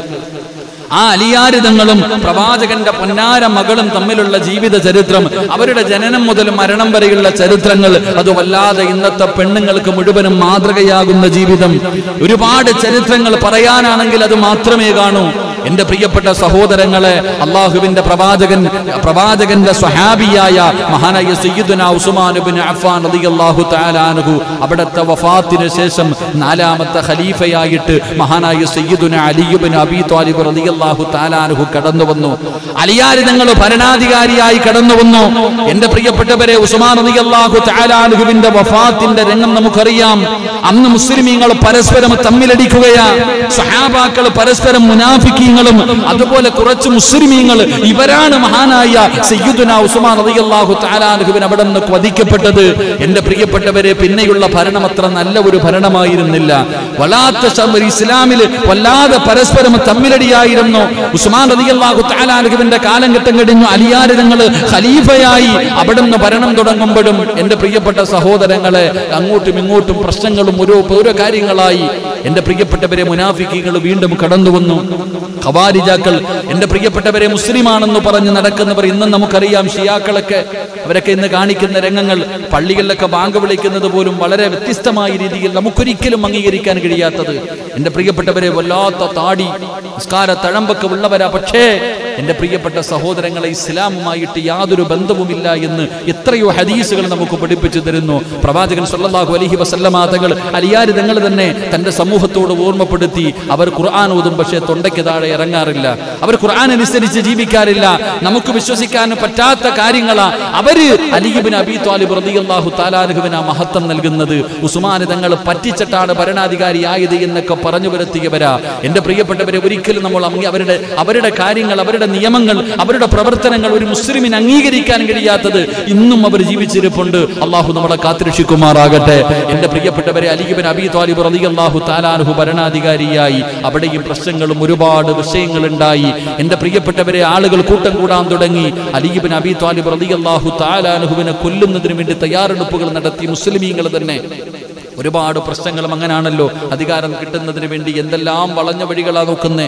ആ അലിയാരിതങ്ങളും പ്രവാചകന്റെ പൊന്നാര മകളും തമ്മിലുള്ള ജീവിത ചരിത്രം, അവരുടെ ജനനം മുതൽ മരണം വരെയുള്ള ചരിത്രങ്ങൾ, അത് വല്ലാതെ ഇന്നത്തെ പെണ്ണുങ്ങൾക്ക് മുഴുവനും മാതൃകയാകുന്ന ജീവിതം. ഒരുപാട് ചരിത്രങ്ങൾ പറയാനാണെങ്കിൽ അത് മാത്രമേ കാണൂ. എന്റെ പ്രിയപ്പെട്ട സഹോദരങ്ങളെ, അള്ളാഹുവിന്റെ പ്രവാചകൻ പ്രവാചകന്റെ സ്വഹാബിയായ മഹാനായ സയ്യിദുനാ ഉസ്മാൻ ഇബ്നു അഫ്ഫാൻ റളിയല്ലാഹു തആല അൻഹു അവിടുത്തെ വഫാത്തിന് ശേഷം നാലാമത്തെ ഖലീഫയായിട്ട് മഹാനായ സയ്യിദുനാ അലി ഇബ്നു അബീ ത്വാലിബ് റളിയല്ലാഹു തആല അൻഹു കടന്നു വന്നു. അലിയാരി തങ്ങൾ ഭരണാധികാരിയായി കടന്നു വന്നു. എന്റെ പ്രിയപ്പെട്ടവരെ, ഉസ്മാൻ റളിയല്ലാഹു തആല അൻഹുവിന്റെ വഫാത്തിന്റെ രംഗം നമുക്കറിയാം. അന്ന് മുസ്ലിമീങ്ങൾ പരസ്പരം തമ്മിലടിക്കുകയാ. സ്വഹാബാക്കൾ പരസ്പരം മുനാഫിക്കി, അതുപോലെ കുറച്ച് മുസ്ലിമീങ്ങൾ, ഇവരാണ് മഹാനായ സയ്യിദുനാ ഉസ്മാൻ റളിയല്ലാഹു തആല അൻഹുവിനെ അവിടെ നിന്ന് വധിക്കപ്പെട്ടത്. എന്റെ പ്രിയപ്പെട്ടവരെ, പിന്നെയുള്ള ഭരണം അത്ര നല്ല ഒരു ഭരണമായിരുന്നില്ല. വലാത്ത ഇസ്ലാമിൽ വല്ലാതെ പരസ്പരം തമ്മിലടിയായിരുന്നു. ഉസ്മാൻ റളിയല്ലാഹു തആല അൻഹുവിന്റെ കാലഘട്ടം കഴിഞ്ഞു. അലിയാരി തങ്ങൾ ഖലീഫയായി അവിടെ നിന്ന് ഭരണം തുടങ്ങുമ്പോഴും എന്റെ പ്രിയപ്പെട്ട സഹോദരങ്ങളെ, അങ്ങോട്ടും ഇങ്ങോട്ടും പ്രശ്നങ്ങളും ഓരോ ഓരോ കാര്യങ്ങളായി. എന്റെ പ്രിയപ്പെട്ടവരെ, മുനാഫിക്കുകൾ വീണ്ടും കടന്നു വന്നു. ഖവാരിജാക്കൾ, എന്റെ പ്രിയപ്പെട്ടവരെ, മുസ്ലിമാണെന്ന് പറഞ്ഞ് നടക്കുന്നവർ ഇന്നും നമുക്കറിയാം. ഷിയാക്കളൊക്കെ, അവരൊക്കെ ഇന്ന് കാണിക്കുന്ന രംഗങ്ങൾ, പള്ളികളിലൊക്കെ ബാങ്ക് വിളിക്കുന്നത് പോലും വളരെ വ്യത്യസ്തമായ രീതിയിൽ നമുക്കൊരിക്കലും അംഗീകരിക്കാൻ കഴിയാത്തത്. എന്റെ പ്രിയപ്പെട്ടവരെ, വല്ലാത്ത താടി നിസ്കാര തഴമ്പൊക്കെ ഉള്ളവരാ. പക്ഷേ എന്റെ പ്രിയപ്പെട്ട സഹോദരങ്ങളെ, ഇസ്ലാമുമായിട്ട് യാതൊരു ബന്ധവുമില്ല എന്ന് എത്രയോ ഹദീസുകൾ നമുക്ക് പഠിപ്പിച്ചു തരുന്നു. പ്രവാചകൻ സല്ലല്ലാഹു അലൈഹി വസല്ലമ തങ്ങൾ അലിയാരി തങ്ങൾ തന്നെ തന്റെ സമൂഹത്തോട് ഓർമ്മപ്പെടുത്തി, അവർ ഖുർആൻ ഓതും, പക്ഷേ തൊണ്ടയ്ക്ക് താഴെ ഇറങ്ങാറില്ല. അവർ ഖുർആൻ അനുസരിച്ച് ജീവിക്കാറില്ല. നമുക്ക് വിശ്വസിക്കാൻ പറ്റാത്ത കാര്യങ്ങളാ അവര് അലി ഇബ്നു അബീ ത്വാലിബ് റളിയല്ലാഹു തആല അൻഹുവിന് മഹത്വം നൽകുന്നത്. ഉസ്മാൻ തങ്ങൾ പറ്റിച്ചിട്ടാണ് ഭരണാധികാരിയായത് എന്നൊക്കെ പറഞ്ഞു വരുത്തിയവരാ. എന്റെ പ്രിയപ്പെട്ടവരെ, ഒരിക്കലും നമ്മൾ അവരുടെ അവരുടെ കാര്യങ്ങൾ, അവരുടെ നിയമങ്ങൾ, അവരുടെ പ്രവർത്തനങ്ങൾ ഒരു മുസ്ലിമിന് അംഗീകരിക്കാൻ കഴിയാത്തത് ഇന്നും അവർ ജീവിച്ചിരിപ്പുണ്ട്. അള്ളാഹു നമ്മളെ കാത്തുരക്ഷിക്കുമാറാകട്ടെ. എന്റെ പ്രിയപ്പെട്ടവരെ, അലി ഇബ്നു അബീ ത്വാലിബ് റളിയല്ലാഹു തആല അൻഹു ഭരണാധികാരിയായി. അവിടെയും പ്രശ്നങ്ങളും ഒരുപാട് വിഷയങ്ങൾ ഉണ്ടായി. എന്റെ പ്രിയപ്പെട്ടവരെ, ആളുകൾ കൂട്ടം കൂടാൻ തുടങ്ങി. അലി ഇബ്നു അബീ ത്വാലിബ് റളിയല്ലാഹു തആല അൻഹുവിനെ കൊല്ലുന്നതിന് വേണ്ടി തയ്യാറെടുപ്പുകൾ നടത്തി മുസ്ലിമീങ്ങൾ തന്നെ. ഒരുപാട് പ്രശ്നങ്ങളും അങ്ങനാണല്ലോ. അധികാരം കിട്ടുന്നതിന് വേണ്ടി എന്തെല്ലാം വളഞ്ഞ വഴികളാ നോക്കുന്നേ.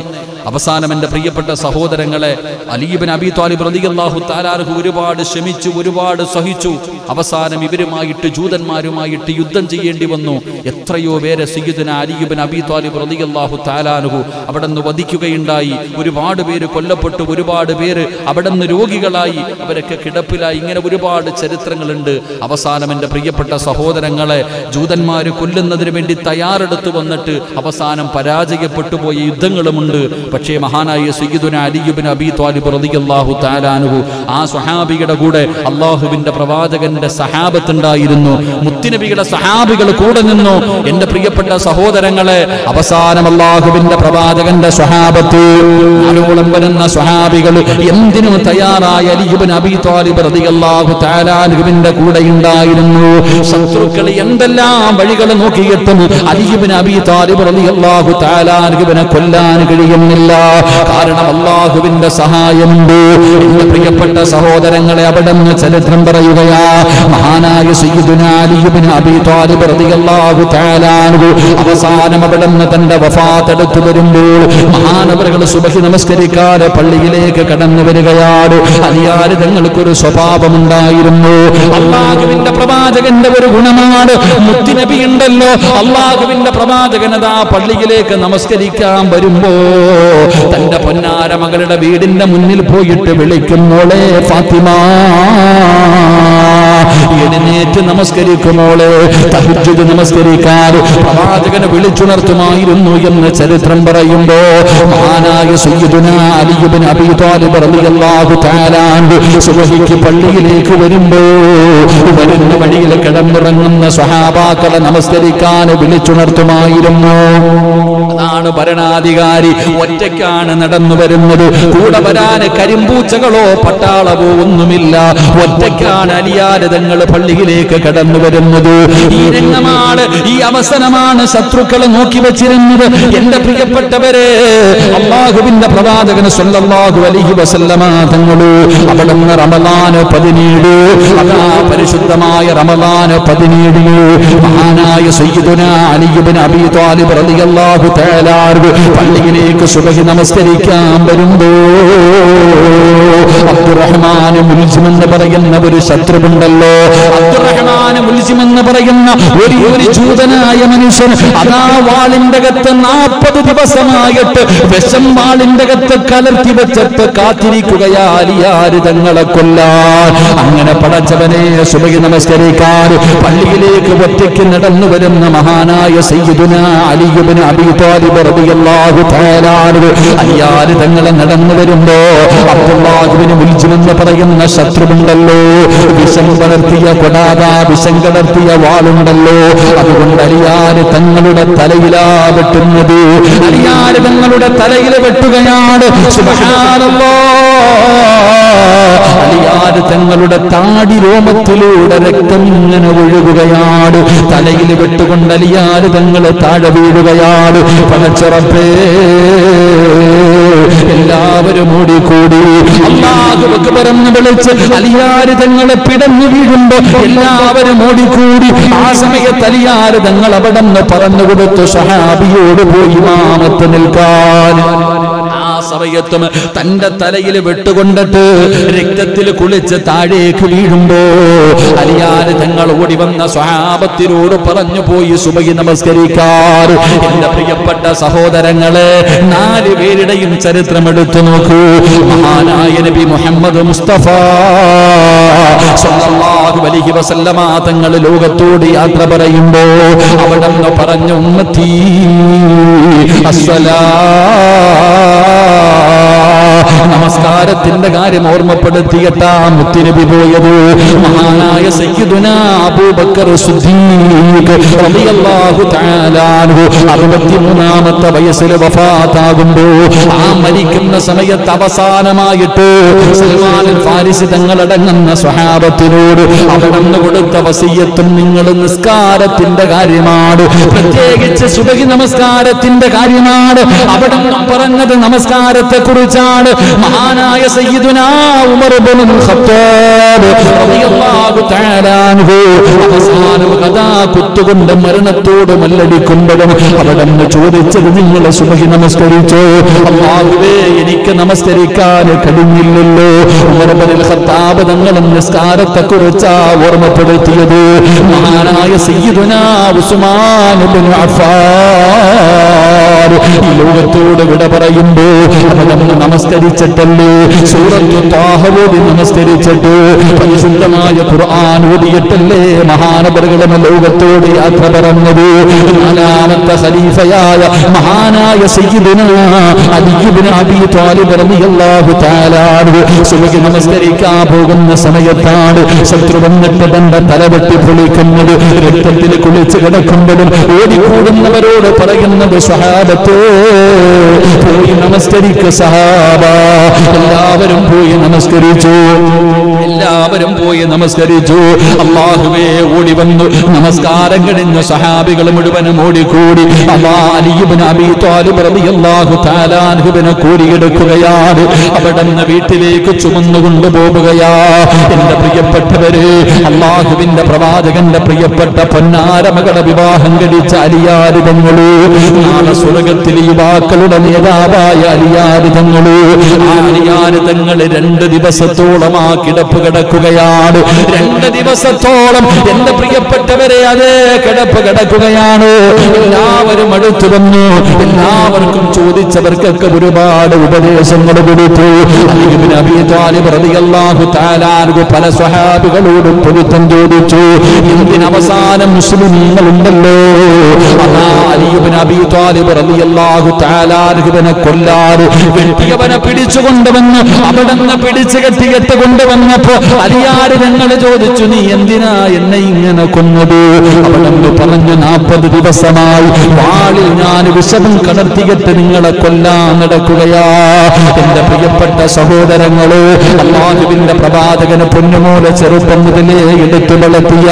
അവസാനം എൻ്റെ പ്രിയപ്പെട്ട സഹോദരങ്ങളെ, അലി ഇബ്നു അബീ ത്വാലിബ് റളിയല്ലാഹു തആല അൻഹു ഒരുപാട് ക്ഷമിച്ചു, ഒരുപാട് സഹിച്ചു. അവസാനം ഇവരുമായിട്ട് ജൂതന്മാരുമായിട്ട് യുദ്ധം ചെയ്യേണ്ടി വന്നു. എത്രയോ പേരെ സയ്യിദുനാ അലി ഇബ്നു അബീ ത്വാലിബ് റളിയല്ലാഹു തആല അൻഹു അവിടുന്ന് വധിക്കുകയുണ്ടായി. ഒരുപാട് പേര് കൊല്ലപ്പെട്ടു, ഒരുപാട് പേര് അവിടുന്ന് രോഗികളായി, അവരൊക്കെ കിടപ്പിലായി. ഇങ്ങനെ ഒരുപാട് ചരിത്രങ്ങളുണ്ട്. അവസാനം എൻ്റെ പ്രിയപ്പെട്ട സഹോദരങ്ങളെ, ജൂതന്മാർ കൊല്ലുന്നതിന് വേണ്ടി തയ്യാറെടുത്തു വന്നിട്ട് അവസാനം പരാജയപ്പെട്ടു പോയ യുദ്ധങ്ങളുമുണ്ട്. പക്ഷേ മഹാനായ സയ്യിദുനാ അലി ഇബ്നു അബീ ത്വാലിബ് റളിയല്ലാഹു തആല അൻഹു ആ സ്വഹാബിയുടെ കൂടെ അല്ലാഹുവിന്റെ പ്രവാചകന്റെ സഹാബത്ത് ഉണ്ടായിരുന്നു. മുത്തുനബിയുടെ സഹാബികൾ കൂടെ നിന്നു. എൻ്റെ പ്രിയപ്പെട്ട സഹോദരങ്ങളെ, അവസാനം അല്ലാഹുവിന്റെ പ്രവാചകന്റെ സ്വഹാബത്ത് നാലോളം വരുന്ന സ്വഹാബികൾ എന്തിനു തയ്യാറായ അലി ഇബ്നു അബീ ത്വാലിബ് റളിയല്ലാഹു തആല അൻഹുവിന്റെ കൂടെ ഉണ്ടായിരുന്നു. ശത്രുക്കൾ എന്തെല്ലാം വഴികൾ നോക്കിയിട്ടും അലി ഇബ്നു അബീ ത്വാലിബ് റളിയല്ലാഹു തആല അൻഹുവിനെ കൊല്ലാൻ കഴിയുന്നില്ല. കാരണം അല്ലാഹുവിന്റെ സഹായമുണ്ട്. എന്റെ പ്രിയപ്പെട്ട സഹോദരങ്ങളെ, അവിടുന്ന് ചരിത്രം പറയുകയാ. മഹാനായ സയ്യിദുനാ അലി ഇബ്നു അബീ ത്വാലിബ് റളിയല്ലാഹു തആല അൻഹു അവസാനം അവിടുന്ന് തന്റെ വഫാത്ത് അടുത്തു വരുമ്പോൾ മഹാനവറുകൾ സുബ്ഹി നമസ്കരിക്കാതെ പള്ളിയിലേക്ക് കടന്നു വരികയാണ്. അലിയാര് തങ്ങൾക്കൊരു സ്വഭാവമുണ്ടായിരുന്നു. അല്ലാഹുവിന്റെ പ്രവാചകന്റെ ഒരു ഗുണമാണ്, മുത്തുനബി ഉണ്ടല്ലോ, അല്ലാഹുവിന്റെ പ്രവാചകനതാ പള്ളിയിലേക്ക് നമസ്കരിക്കാൻ വരുമ്പോ തന്റെ പൊന്നാര മകളുടെ വീടിന്റെ മുന്നിൽ പോയിട്ട് വിളിക്കും, മോളെ ഫാത്തിമ, എഴുന്നേറ്റ് നമസ്കരിക്കുമോളെ. തഹജ്ജുദ് നമസ്കരിക്കാൻ പ്രവാചകനെ വിളിച്ചുണർത്തുമായിരുന്നു എന്ന് ചരിത്രം പറയുമ്പോ മഹാനായ സയ്യിദുനാ അലി ഇബ്നു അബീ ത്വാലിബ് റളിയല്ലാഹു തആല അൻഹു സുബ്ഹിക്ക് പള്ളിയിലേക്ക് വരുമ്പോ വരുന്ന വഴിയിൽ കിടന്നുറങ്ങുന്ന സ്വഹാബാക്കളെ നമസ്കരിക്കാൻ വിളിച്ചുണർത്തുമായിരുന്നു. അതാണ് ഭരണാധികാരി. ഒറ്റയ്ക്കാണ് നടന്നു വരുന്നത്. കൂടെ വരാൻ കരിമ്പൂച്ചകളോ പട്ടാളവോ ഒന്നുമില്ല. ഒറ്റയ്ക്കാണ് അലിയാര് തങ്ങൾ പള്ളിയിലേക്ക് കടന്നു വരുന്നത്. ഈ രംഗമാണ്, ഈ അവസരമാണ് ശത്രുക്കൾ നോക്കി വെച്ചിരുന്നത്. എന്റെ പ്രിയപ്പെട്ടവരെ, അല്ലാഹുവിന്റെ പ്രവാചകൻ സ്വല്ലല്ലാഹു അലൈഹി വസല്ലമ തങ്ങള് അവിടുന്ന് റമളാൻ പതിനേഴ്, അതാ പരിശുദ്ധമായ റമളാൻ പതിനേഴിന് മഹാനായ സയ്യിദുനാ അലി ഇബ്നു അബീ ത്വാലിബ് റളിയല്ലാഹു തആല അൻഹു പള്ളിയിലേക്ക് സുബ്ഹി നമസ്കരിക്കാൻ വരുമ്പോ അബ്ദുറഹ്മാൻ മുൽജിം എന്ന് പറയുന്ന ഒരു ശത്രുവുണ്ടല്ലോ. അബ്ദുറഹ്മാൻ മുൽജിം എന്ന് പറയുന്ന ഒരു ഒരു ജൂതനായ മനുഷ്യൻ അതാ വാളിന്റെ അകത്ത് നാൽപ്പത് ദിവസമായിട്ട് വിഷം വാളിന്റെ അകത്ത് കലർത്തി വെച്ചിട്ട് കാത്തിരിക്കുകയാ അലിയാര് തങ്ങളെ കൊല്ലാൻ. അങ്ങനെ പടച്ചവനെ സുബ്ഹി നമസ്കരിക്കാൻ പള്ളിയിലേക്ക് ഒറ്റയ്ക്ക് നടന്നു വരുന്ന മഹാനായ സയ്യിദുനാ അലി ഇബ്നു അബീ ത്വാലിബ് റളിയല്ലാഹു തആല അൻഹു അലിയാര് തങ്ങളെ നടന്നു വരുമ്പോ അബ്ദുല്ലാഹിബ്നു മുൽജിം എന്ന് പറയുന്ന ശത്രുവുണ്ടല്ലോ, വിഷം കലർത്തിയ കൊടാതാ വിഷം കലർത്തിയ വാളുണ്ടല്ലോ, അതുകൊണ്ട് അലിയാര് തങ്ങളുടെ തലയിലാ വെട്ടുന്നത്. അലിയാര് തങ്ങളുടെ തലയിൽ വെട്ടുകയാണ്. സുബ്ഹാനല്ലാഹ്. അലിയാര് തങ്ങളുടെ താടി രോമത്തിലൂടെ രക്തം ഇങ്ങനെ ഒഴുകുകയാണ്. തലയിൽ വെട്ടുകൊണ്ട് അലിയാര് തങ്ങൾ താഴെ വീഴുകയാണ്. പടച്ചറപ്പേ, എല്ലാവരും ഓടിക്കൂടി അല്ലാഹു അക്ബർ എന്ന് വിളിച്ച് അലിയാര് തങ്ങളെ പിടഞ്ഞു വീഴുമ്പോ എല്ലാവരും ഓടിക്കൂടി. ആ സമയത്ത് അലിയാര് തങ്ങൾ അവിടെ നിന്ന് പറഞ്ഞു കൊടുത്തു സ്വഹാബിയോട് പോയി ഇമാമത്ത് നിൽക്കാൻ. ആ സമയത്തും തന്റെ തലയിൽ വെട്ടുകൊണ്ടിട്ട് രക്തത്തിൽ കുളിച്ച് താഴേക്ക് വീഴുമ്പോ അലിയാര് തങ്ങൾ ഓടി വന്ന സ്വഹാബത്തിനോട് പറഞ്ഞു പോയി സുബ്ഹി നമസ്കരിക്കാൻ. എന്റെ പ്രിയപ്പെട്ട സഹോദരങ്ങളെ, നാല് പേരുടെയും ചരിത്രം എടുത്തു നോക്കൂ. മഹാനായ നബി മുഹമ്മദ് മുസ്തഫ സ്വല്ലല്ലാഹു അലൈഹി വസല്ലമ തങ്ങൾ ലോകത്തോട് യാത്ര പറയുമ്പോ അവിടെ നിന്ന് പറഞ്ഞു, ഉമ്മത്തി അസ്സലാ, നമസ്കാരത്തിന്റെ കാര്യം ഓർമ്മപ്പെടുത്തിയിട്ടാ മുത്തുനബി പോയത്. മഹാനായ സയ്യിദുനാ അബൂബക്കർ സിദ്ദീഖ് റളിയല്ലാഹു തആല അൻഹു അറുപത്തിമൂന്നാമത്തെ വയസ്സിൽ വഫാത്താകുമ്പോ ആ മരിക്കുന്ന സമയത്ത് അവസാനമായിട്ട് സൽമാൻ ഫാരിസി തങ്ങളടങ്ങുന്ന സ്വഹാബത്തിനോട് അവിടുന്ന് കൊടുത്ത വസിയ്യത്തും നിങ്ങൾ നിസ്കാരത്തിന്റെ കാര്യമാണ്, പ്രത്യേകിച്ച് സുബ്ഹി നമസ്കാരത്തിന്റെ കാര്യമാണ്. അവിടുന്ന് പറഞ്ഞത് നമസ്കാരത്തെ കുറിച്ചാണ്. മഹാനായ മഹാനായ സയ്യിദുനാ ഉമർ ഇബ്നുൽ ഖത്താബ് റളിയല്ലാഹു തആല അൻഹു അവസാനം കഥാ കുത്തുകൊണ്ട് മരണത്തോട് മല്ലടിക്കുമ്പോഴും അവിടെന്ന് ചോദിച്ചത്, നിങ്ങൾ സുബഹി നമസ്കരിച്ചോ? അല്ലാഹുവേ, എനിക്ക് നമസ്കരിക്കാൻ കഴിഞ്ഞില്ലല്ലോ. ഉമർ ഇബ്നുൽ ഖത്താബ് തങ്ങൾ നിസ്കാരത്തെക്കുറിച്ചാ ഓർമ്മപ്പെടുത്തിയത്. മഹാനായ സയ്യിദുനാ ഉസ്മാൻ ഇബ്നു അഫ്ഫാൻ ഈ ലോകത്തോട് വിട പറയുമ്പോ അവനന്ന് നമസ്കരിച്ചിട്ടല്ലേ സൂറത്തു ത്വാഹ ഓതി നമസ്കരിച്ചിട്ട് പരിശുദ്ധമായ ഖുർആൻ ഓതിയിട്ടല്ലേ മഹാനവറുകളും ലോകത്തോട് യാത്ര പറഞ്ഞത്. നാലാമത്തെ ഖലീഫയായ മഹാനായ സയ്യിദുനാ അലി ഇബ്നു അബീ ത്വാലിബ് റളിയല്ലാഹു തആല അൻഹു സുബഹി നമസ്കരിക്കാൻ പോകുന്ന സമയത്താണ് ശത്രു വന്നിട്ട് തന്റെ തലവെട്ടി പൊളിക്കുന്നത്. രക്തത്തിൽ കുളിച്ച് കിടക്കുമ്പോഴും ഓടിക്കൂടുന്നവരോട് പറയുന്നത്, സ്വഹാബത്തേ പോയി നമസ്കരിക്ക സഹാബ. എല്ലാവരും പോയി നമസ്കരിച്ചു, എല്ലാവരും പോയി നമസ്കരിച്ചു. അല്ലാഹുവേ, ഓടി വന്നു നമസ്കാരം കഴിഞ്ഞ സഹാബികൾ മുഴുവനും ഓടിക്കൂടി അലി ഇബ്നു അബീ ത്വാലിബ് റളിയല്ലാഹു തആല അൻഹുവിനെ കൂടിയെടുക്കുകയാണ്. അവിടുന്ന് വീട്ടിലേക്ക് ചുമന്നു കൊണ്ടുപോവുകയാ. എന്റെ പ്രിയപ്പെട്ടവര്, അല്ലാഹുവിന്റെ പ്രവാചകന്റെ പ്രിയപ്പെട്ട പൊന്നാര മകളെ വിവാഹം കഴിച്ച അലിയാർ തങ്ങള്, നാളെ സ്വർഗത്തിൽ യുവാക്കളുടെ നേതാവായ അലിയാർ തങ്ങള്, ആ അലിയാർ തങ്ങള് രണ്ട് ദിവസത്തോളം ആ കിടപ്പ് കിടക്കുകയാണ്. രണ്ട് ദിവസത്തോളം എന്റെ പ്രിയപ്പെട്ടവരെ അതേ കിടപ്പ് കിടക്കുകയാണ്. എല്ലാവരും അടുത്തു വന്നു, എല്ലാവർക്കും ചോദിച്ചവർക്കൊക്കെ ഒരുപാട് ഉപദേശങ്ങൾ കൊടുത്തു. അലി ഇബ്നു അബീ ത്വാലിബ് റളിയല്ലാഹു തആല അൻഹു പല സ്വഹാബികളോടും പൊരുത്തം ചോദിച്ചു. എന്തിനവസാനം മുസ്ലിമീങ്ങളുണ്ടല്ലോ, അതാ അലി ഇബ്നു അബീ ത്വാലിബ് റളിയല്ലാഹു തആല അൻഹുവിനെ കൊല്ലാറ് വെട്ടിയവനെ പിടിച്ചുകൊണ്ടുവന്ന് അവിടുന്ന് പിടിച്ചു കെട്ടികെട്ട് കൊണ്ടുവന്നപ്പോ അലിയാര് തങ്ങൾ ചോദിച്ചു, നീ എന്തിനാ എന്നെ ഇങ്ങനെ കൊന്നത്? അവിടുന്ന് പറഞ്ഞു, നാൽപ്പത് ദിവസമായി വാളിൽ ഞാൻ വിഷമം കടത്തിയിട്ട് നിങ്ങളെ കൊല്ലാൻ നടക്കുകയാ. എന്റെ പ്രിയപ്പെട്ട സഹോദരങ്ങള്, അല്ലാഹുവിന്റെ പ്രവാചകന് പൊന്നുമോലെ ചെറുപ്പം മുതലേ എടുത്തു വളർത്തിയ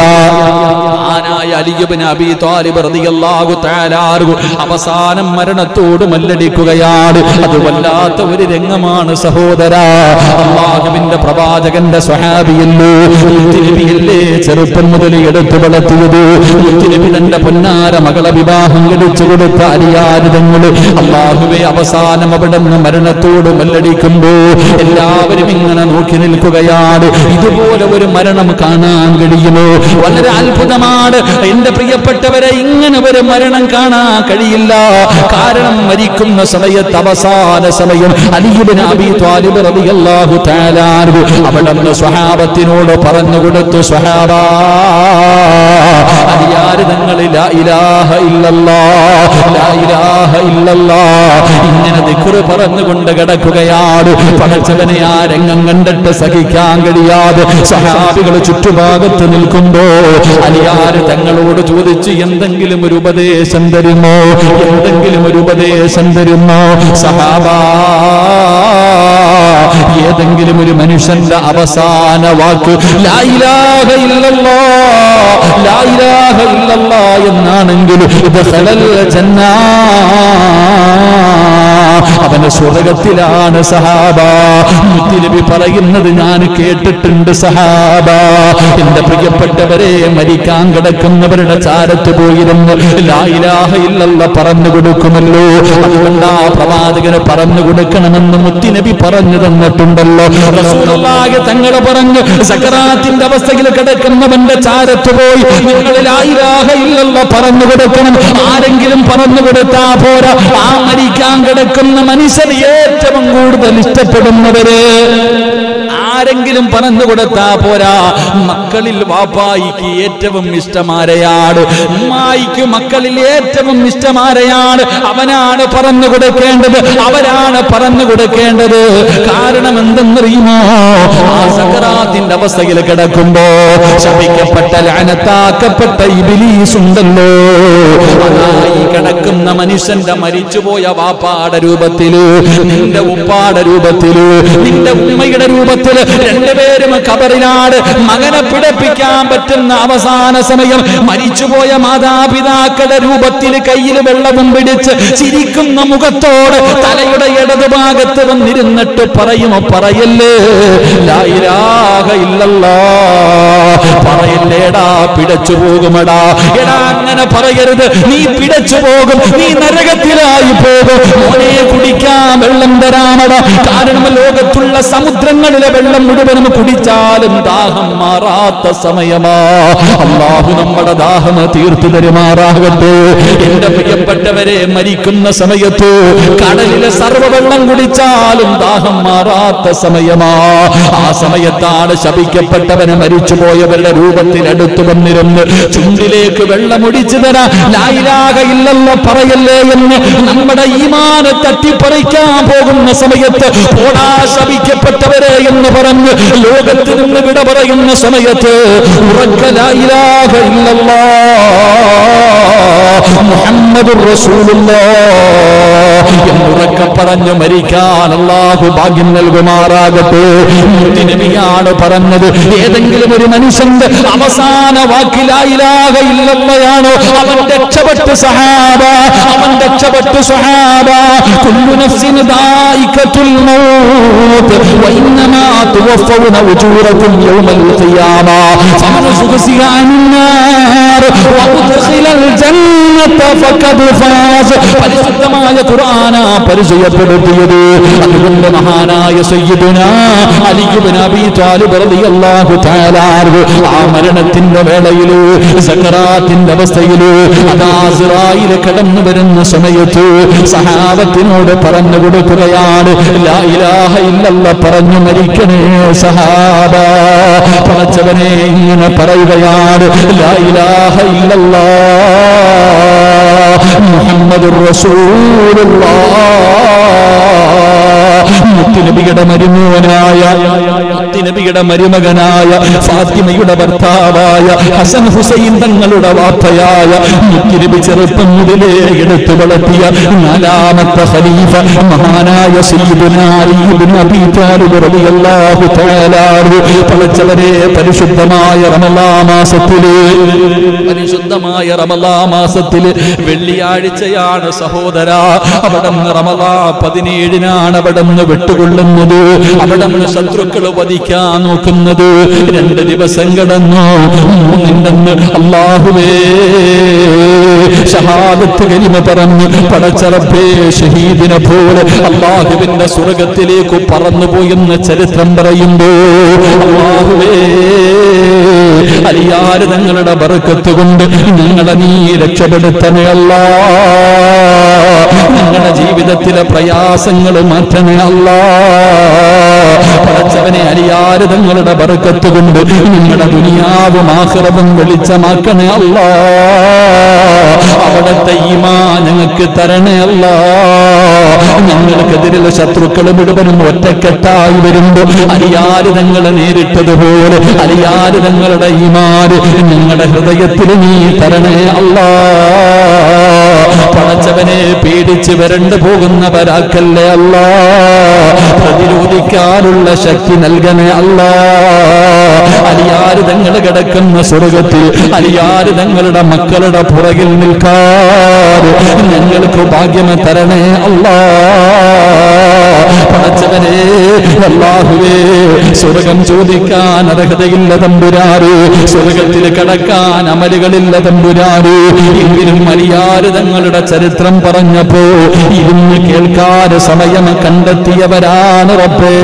ആനായ അലി ഇബ്നു അബീ ത്വാലിബ് റളിയല്ലാഹു തആല അൻഹു അവസാനം മരണത്തോട് മല്ലടിക്കുകയാണ്. അത് വല്ലാത്ത ഒരു രംഗമാണ് സഹോദരാ. അല്ലാഹുവിന്റെ പ്രവാചകന്റെ സ്വഹാബിയല്ലേ, മുത്തുനബിയല്ലേ ചെറുപ്പം മുതൽ എടുത്തു വളർത്തിയത്. മുത്തുനബി തന്റെ പൊന്നാര മകളെ വിവാഹം കഴിച്ചു കൊടുത്ത അലിയാർ തങ്ങൾ അല്ലാഹുവേ അവസാനം അവിടെ നിന്ന് മരണത്തോട് മല്ലടിക്കുമ്പോ എല്ലാവരും ഇങ്ങനെ നോക്കി നിൽക്കുകയാണ്. ഇതുപോലെ ഒരു മരണം കാണാൻ കഴിയുമോ? വളരെ അത്ഭുതമാണ് എന്റെ പ്രിയപ്പെട്ടവരെ. ഇങ്ങനെ ഒരു മരണം കാണാൻ കഴിയില്ല. കാരണം മരിക്കുന്ന സമയത്ത് അവസാന സമയം അലി ഇബ്നു അബീ ത്വാലിബ് റളിയല്ലാഹു തആല അൻഹു അവിടെ സ്വഹാബത്തിനോട് പറഞ്ഞു കൊടുത്തു, സ്വഹാബാ, അലിയാർ തങ്ങൾ ലാ ഇലാഹ ഇല്ലല്ലാഹ് ലാ ഇലാഹ ഇല്ലല്ലാഹ് ഇങ്ങനെ ദിക്ർ പറഞ്ഞുകൊണ്ട് കിടക്കുകയാണ്. പടച്ചവനെ ആ രംഗം കണ്ടിട്ട് സഹിക്കാൻ കഴിയാതെ സഹാബികൾ ചുറ്റുഭാഗത്ത് നിൽക്കുമ്പോ അലിയാർ തങ്ങളോട് ചോദിച്ചു, എന്തെങ്കിലും ഒരു ഉപദേശം തരുമോ? എന്തെങ്കിലും ഒരു ഉപദേശം തരുമോ സഹാബാ? ഏതെങ്കിലും ഒരു മനുഷ്യന്റെ അവസാന വാക്ക് ലാ ഇലാഹ ഇല്ലല്ലാഹ് ലാ ഇലാഹ ഇല്ലല്ലാഹ് എന്നാണെങ്കിൽ ദഖലൽ ജന്ന, അവന് സ്വർഗത്തിലാണ് സഹാബ. മുത്തുനബി പറയുന്നത് ഞാൻ കേട്ടിട്ടുണ്ട് സഹാബ. എന്റെ പ്രിയപ്പെട്ടവരെ, മരിക്കാൻ കിടക്കുന്നവരുടെ ചാരത്ത് പോയിരുന്നു ലാ ഇലാഹ ഇല്ലല്ലാഹ് പറഞ്ഞു കൊടുക്കുമല്ലോ. അതുകൊണ്ട് ആ പ്രവാചകന് പറഞ്ഞു കൊടുക്കണമെന്ന് മുത്തുനബി പറഞ്ഞു തന്നിട്ടുണ്ടല്ലോ. റസൂലുള്ളാഹി തങ്ങൾ പറഞ്ഞു, സക്കറാത്തിന്റെ അവസ്ഥയിൽ കിടക്കുന്നവന്റെ ചാരത്ത് പോയി നിങ്ങൾ ലാ ഇലാഹ ഇല്ലല്ലാഹ് പറഞ്ഞു കൊടുക്കണം. ആരെങ്കിലും പറഞ്ഞു കൊടുത്താ പോരാ, ആ മരിക്കാൻ കിടക്കുന്ന മനുഷ്യന് ഏറ്റവും കൂടുതൽ ഇഷ്ടപ്പെടുന്നവര് ആരെങ്കിലും പറഞ്ഞു കൊടുത്താ പോരാ. മക്കളിൽ വാപ്പായിക്ക് ഏറ്റവും ഇഷ്ടമാരെയാണ്, ഉമ്മായിക്ക് മക്കളിൽ ഏറ്റവും ഇഷ്ടമാരെയാണ്. അവനാണ് പറഞ്ഞു കൊടുക്കേണ്ടത്, അവരാണ് പറഞ്ഞു കൊടുക്കേണ്ടത്. കാരണം എന്തെന്നറിയുമോ? ആ സക്കറാത്തിന്റെ അവസ്ഥയിൽ കിടക്കുമ്പോ ശപിക്കപ്പെട്ട ലഅനത്താക്കപ്പെട്ട ഇബ്ലീസ് ഉണ്ടല്ലോ, അതാ ഈ കിടക്കുന്ന മനുഷ്യന്റെ മരിച്ചുപോയ വാപ്പാടെ രൂപത്തില്, നിന്റെ ഉപ്പാടെ രൂപത്തില്, നിന്റെ ഉമ്മയുടെ രൂപത്തില് രണ്ടുപേരും കബറിനാട് മകനെ പിടപ്പിക്കാൻ പറ്റുന്ന അവസാന സമയം മരിച്ചുപോയ മാതാപിതാക്കളുടെ രൂപത്തിൽ കയ്യിൽ വെള്ളവും പിടിച്ച് ചിരിക്കുന്ന മുഖത്തോട് തലയുടെ ഇടതുഭാഗത്ത് വന്നിരുന്നിട്ട് പറയുമോ? പറയല്ലേ ലാ ഇലാഹ ഇല്ലല്ലാഹ്, പറയല്ലേടാ, പിടച്ചു പോകുമടാ. എടാ അങ്ങനെ പറയരുത്, നീ പിടച്ചു പോകും, നീ നരകത്തിലായി പോകും. മോനെ കുടിക്കാൻ വെള്ളം തരാമടാ, കാരണം ലോകത്തുള്ള സമുദ്രങ്ങളിലെ വെള്ളം മുഴുവനും കുടിച്ചാലും ദാഹം മാറാത്ത സമയമാ. അല്ലാഹു നമ്മുടെ ദാഹം തീർത്തു തരുമാറാകട്ടെ. എന്റെ പ്രിയപ്പെട്ടവരെ, മരിക്കുന്ന സമയത്ത് കടലിലെ സർവ്വവെള്ളം കുടിച്ചാലും ദാഹം മാറാത്ത സമയമാ. ആ സമയത്താണ് ശപിക്കപ്പെട്ടവന് മരിച്ചുപോയവരുടെ രൂപത്തിൽ അടുത്തു വന്നിരുന്ന് ചുണ്ടിലേക്ക് വെള്ളമൊടിച്ചു തരാ, ലാ ഇലാഹ ഇല്ലല്ലാഹ് പറയല്ലേ എന്ന് നമ്മുടെ ഈമാൻ തട്ടിപ്പറിക്കാൻ പോകുന്ന സമയത്ത് പോടാ ശപിക്കപ്പെട്ടവരെ എന്ന് പറഞ്ഞ് ലോകത്തിൽ നിന്ന് വിട പറയുന്ന സമയത്ത് ഉറക്ക ലാ ഇലാഹ ഇല്ലല്ലാഹ് മുഹമ്മദുർ റസൂലുള്ളാഹ് എന്നുറക്കെ പറഞ്ഞു മരിക്കാൻ അല്ലാഹു ഭാഗ്യം നൽകുമാറാകട്ടെ. നബിയാണ് പറഞ്ഞത്, ഏതെങ്കിലും ഒരു മനുഷ്യന്റെ അവസാന വാക്ക് ലാ ഇലാഹ ഇല്ലല്ലാഹ്, അവൻ രക്ഷപ്പെട്ടു സഹാബ, അവൻ രക്ഷപ്പെട്ടു സഹാബ. കുല്ലു നഫ്സിൻ ദായിഖത്തുൽ മൗത്ത് വ ഇന്നമാ തുവഫൗന ഉജൂറകും യൗമൽ ഖിയാമ ഫമൻ സുഖസിയ അന്നാർ വ ഉദ്ഖിലൽ ജന്നത ഫഖദ് ഫാസ്. പരിശുദ്ധമായ ഖുർആന പരിചയപ്പെടുത്തിയത്. അതുകൊണ്ട് മഹാനായ സയ്യിദുനാ അലി ഇബ്നു അബീ ത്വാലിബ് റളിയല്ലാഹു തആല ആ മരണത്തിന്റെ വേളയില്, സക്കറാത്തിന്റെ അവസ്ഥയില്, അദാസിറായില് കടന്നു വരുന്ന സമയത്ത് സഹാബത്തിനോട് പറഞ്ഞു കൊടുക്കുകയാണ്, ലാ ഇലാഹ ഇല്ലല്ലാഹ് പറഞ്ഞു മരിക്കണേ സഹാബ. പടച്ചവനെ ഇങ്ങനെ പറയുകയാണ്, ലാ ഇലാഹ ഇല്ലല്ലാഹ് മുഹമ്മദുർ റസൂലുള്ളാഹ്. മുത്തുനബിയുടെ മരുമോനായ, മുത്തുനബിയുടെ മരുമകനായ, ഫാത്തിമയുടെ ഭർത്താവായ, ഹസൻ ഹുസൈൻ തങ്ങളുടെ വാപ്പയായ, മുത്തുനബി ചെറുപ്പം മുതലേ എടുത്തു വളർത്തിയ നാലാമത്തെ ഖലീഫ മഹാനായ സയ്യിദുനാ അലി ഇബ്നു അബീ ത്വാലിബ് റളിയല്ലാഹു തആല പടച്ചവരെ, പരിശുദ്ധമായ റമളാൻ മാസത്തില്, പരിശുദ്ധമായ റമളാൻ മാസത്തില് വെള്ളിയാഴ്ചയാണ് സഹോദരാ. അവിടുന്ന് റമളാൻ പതിനേഴിനാണ് അവിടുന്ന് വിട്ടുകൊള്ളുന്നത്, അവിടുന്ന് ശത്രുക്കൾ വധിക്കാൻ നോക്കുന്നത്. രണ്ട് ദിവസം കടന്നു, മൂന്നിണ്ടെന്ന് അല്ലാഹുവേ ഷഹാദത്ത് കലിമ പറഞ്ഞു പടച്ചറബേ ഷഹീദിനെ പോലെ അല്ലാഹുവിന്റെ സ്വർഗ്ഗത്തിലേക്ക് പറന്നുപോയെന്ന് ചരിത്രം പറയുമ്പോ അല്ലാഹുവേ അലിയാര് തങ്ങളുടെ ബർക്കത്ത് കൊണ്ട് ഞങ്ങളെ നീ രക്ഷപ്പെടുത്തണേ അല്ലാഹ്. ഞങ്ങളുടെ ജീവിതത്തിലെ പ്രയാസങ്ങൾ മാറ്റണേ അല്ലാഹ്. പടച്ചവനെ അലിയാര് തങ്ങളുടെ ബർക്കത്ത് കൊണ്ട് ഞങ്ങളുടെ ദുനിയാവും ആഖിറവും വെളിച്ചമാക്കണേ അല്ലാഹ്. അവിടുത്തെ ഈമാൻ ഞങ്ങൾക്ക് തരണേ അല്ലാഹ്. ഞങ്ങൾക്കെതിരെ ശത്രുക്കൾ മുഴുവനും ഒറ്റക്കെട്ടായി വരുമ്പോൾ അലിയാര് തങ്ങളെ നേരിട്ടതുപോലെ അലിയാര് തങ്ങളുടെ ഈമാൻ ഞങ്ങളുടെ ഹൃദയത്തിൽ നീ തരണേ അല്ലാഹ്. പടച്ചവനെ പേടിച്ച് വരണ്ടു പോകുന്നവരാക്കല്ലേ അല്ലാഹ്. പ്രതിരോധിക്കാനുള്ള ശക്തി നൽകണേ അല്ലാഹ്. അലിയാര് തങ്ങൾ കിടക്കുന്ന സ്വർഗ്ഗത്തിൽ അലിയാര് തങ്ങളുടെ മക്കളുടെ പുറകിൽ നിൽക്കാതെ ഞങ്ങൾക്ക് ഭാഗ്യം തരണേ അല്ലാഹ്. പടച്ചവനെ അല്ലാഹുവേ, സ്വർഗം ചോദിക്കാൻ അർഹതയില്ല തമ്പുരാറ്, സ്വർഗത്തിൽ കടക്കാൻ അമലുകളില്ല തമ്പുരാറ്. എങ്കിലും അലിയാര് തങ്ങളുടെ ചരിത്രം പറഞ്ഞപ്പോ ഇരുന്ന് കേൾക്കാൻ സമയം കണ്ടെത്തിയവരാണ് റബ്ബേ.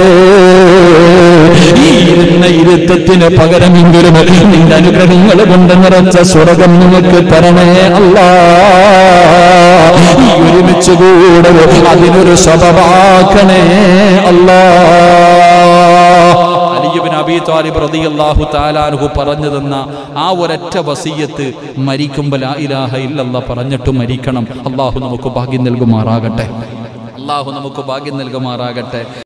ഈ ഇരുന്ന ഇരുത്തത്തിന് പകരമെങ്കിലും നിന്റെ അനുഗ്രഹങ്ങൾ കൊണ്ട് നിറച്ച സ്വർഗം നിങ്ങൾക്ക് തരണേ അല്ലാഹ്. ഈ ഒരുമിച്ച് കൂടെ അതിനൊരു സബബാക്കണേ അല്ലാഹ്. അലി ഇബ്നു അബീ ത്വാലിബ് റളിയല്ലാഹു തആല അൻഹു പറഞ്ഞു തന്ന ആ ഒരൊറ്റ വസിയത്ത് മരിക്കുമ്പോൾ ലാ ഇലാഹ ഇല്ലല്ലാഹ് പറഞ്ഞിട്ട് മരിക്കണം. അല്ലാഹു നമുക്ക് ഭാഗ്യം നൽകുമാറാകട്ടെ. അല്ലാഹു നമുക്ക് ഭാഗ്യം നൽകുമാറാകട്ടെ.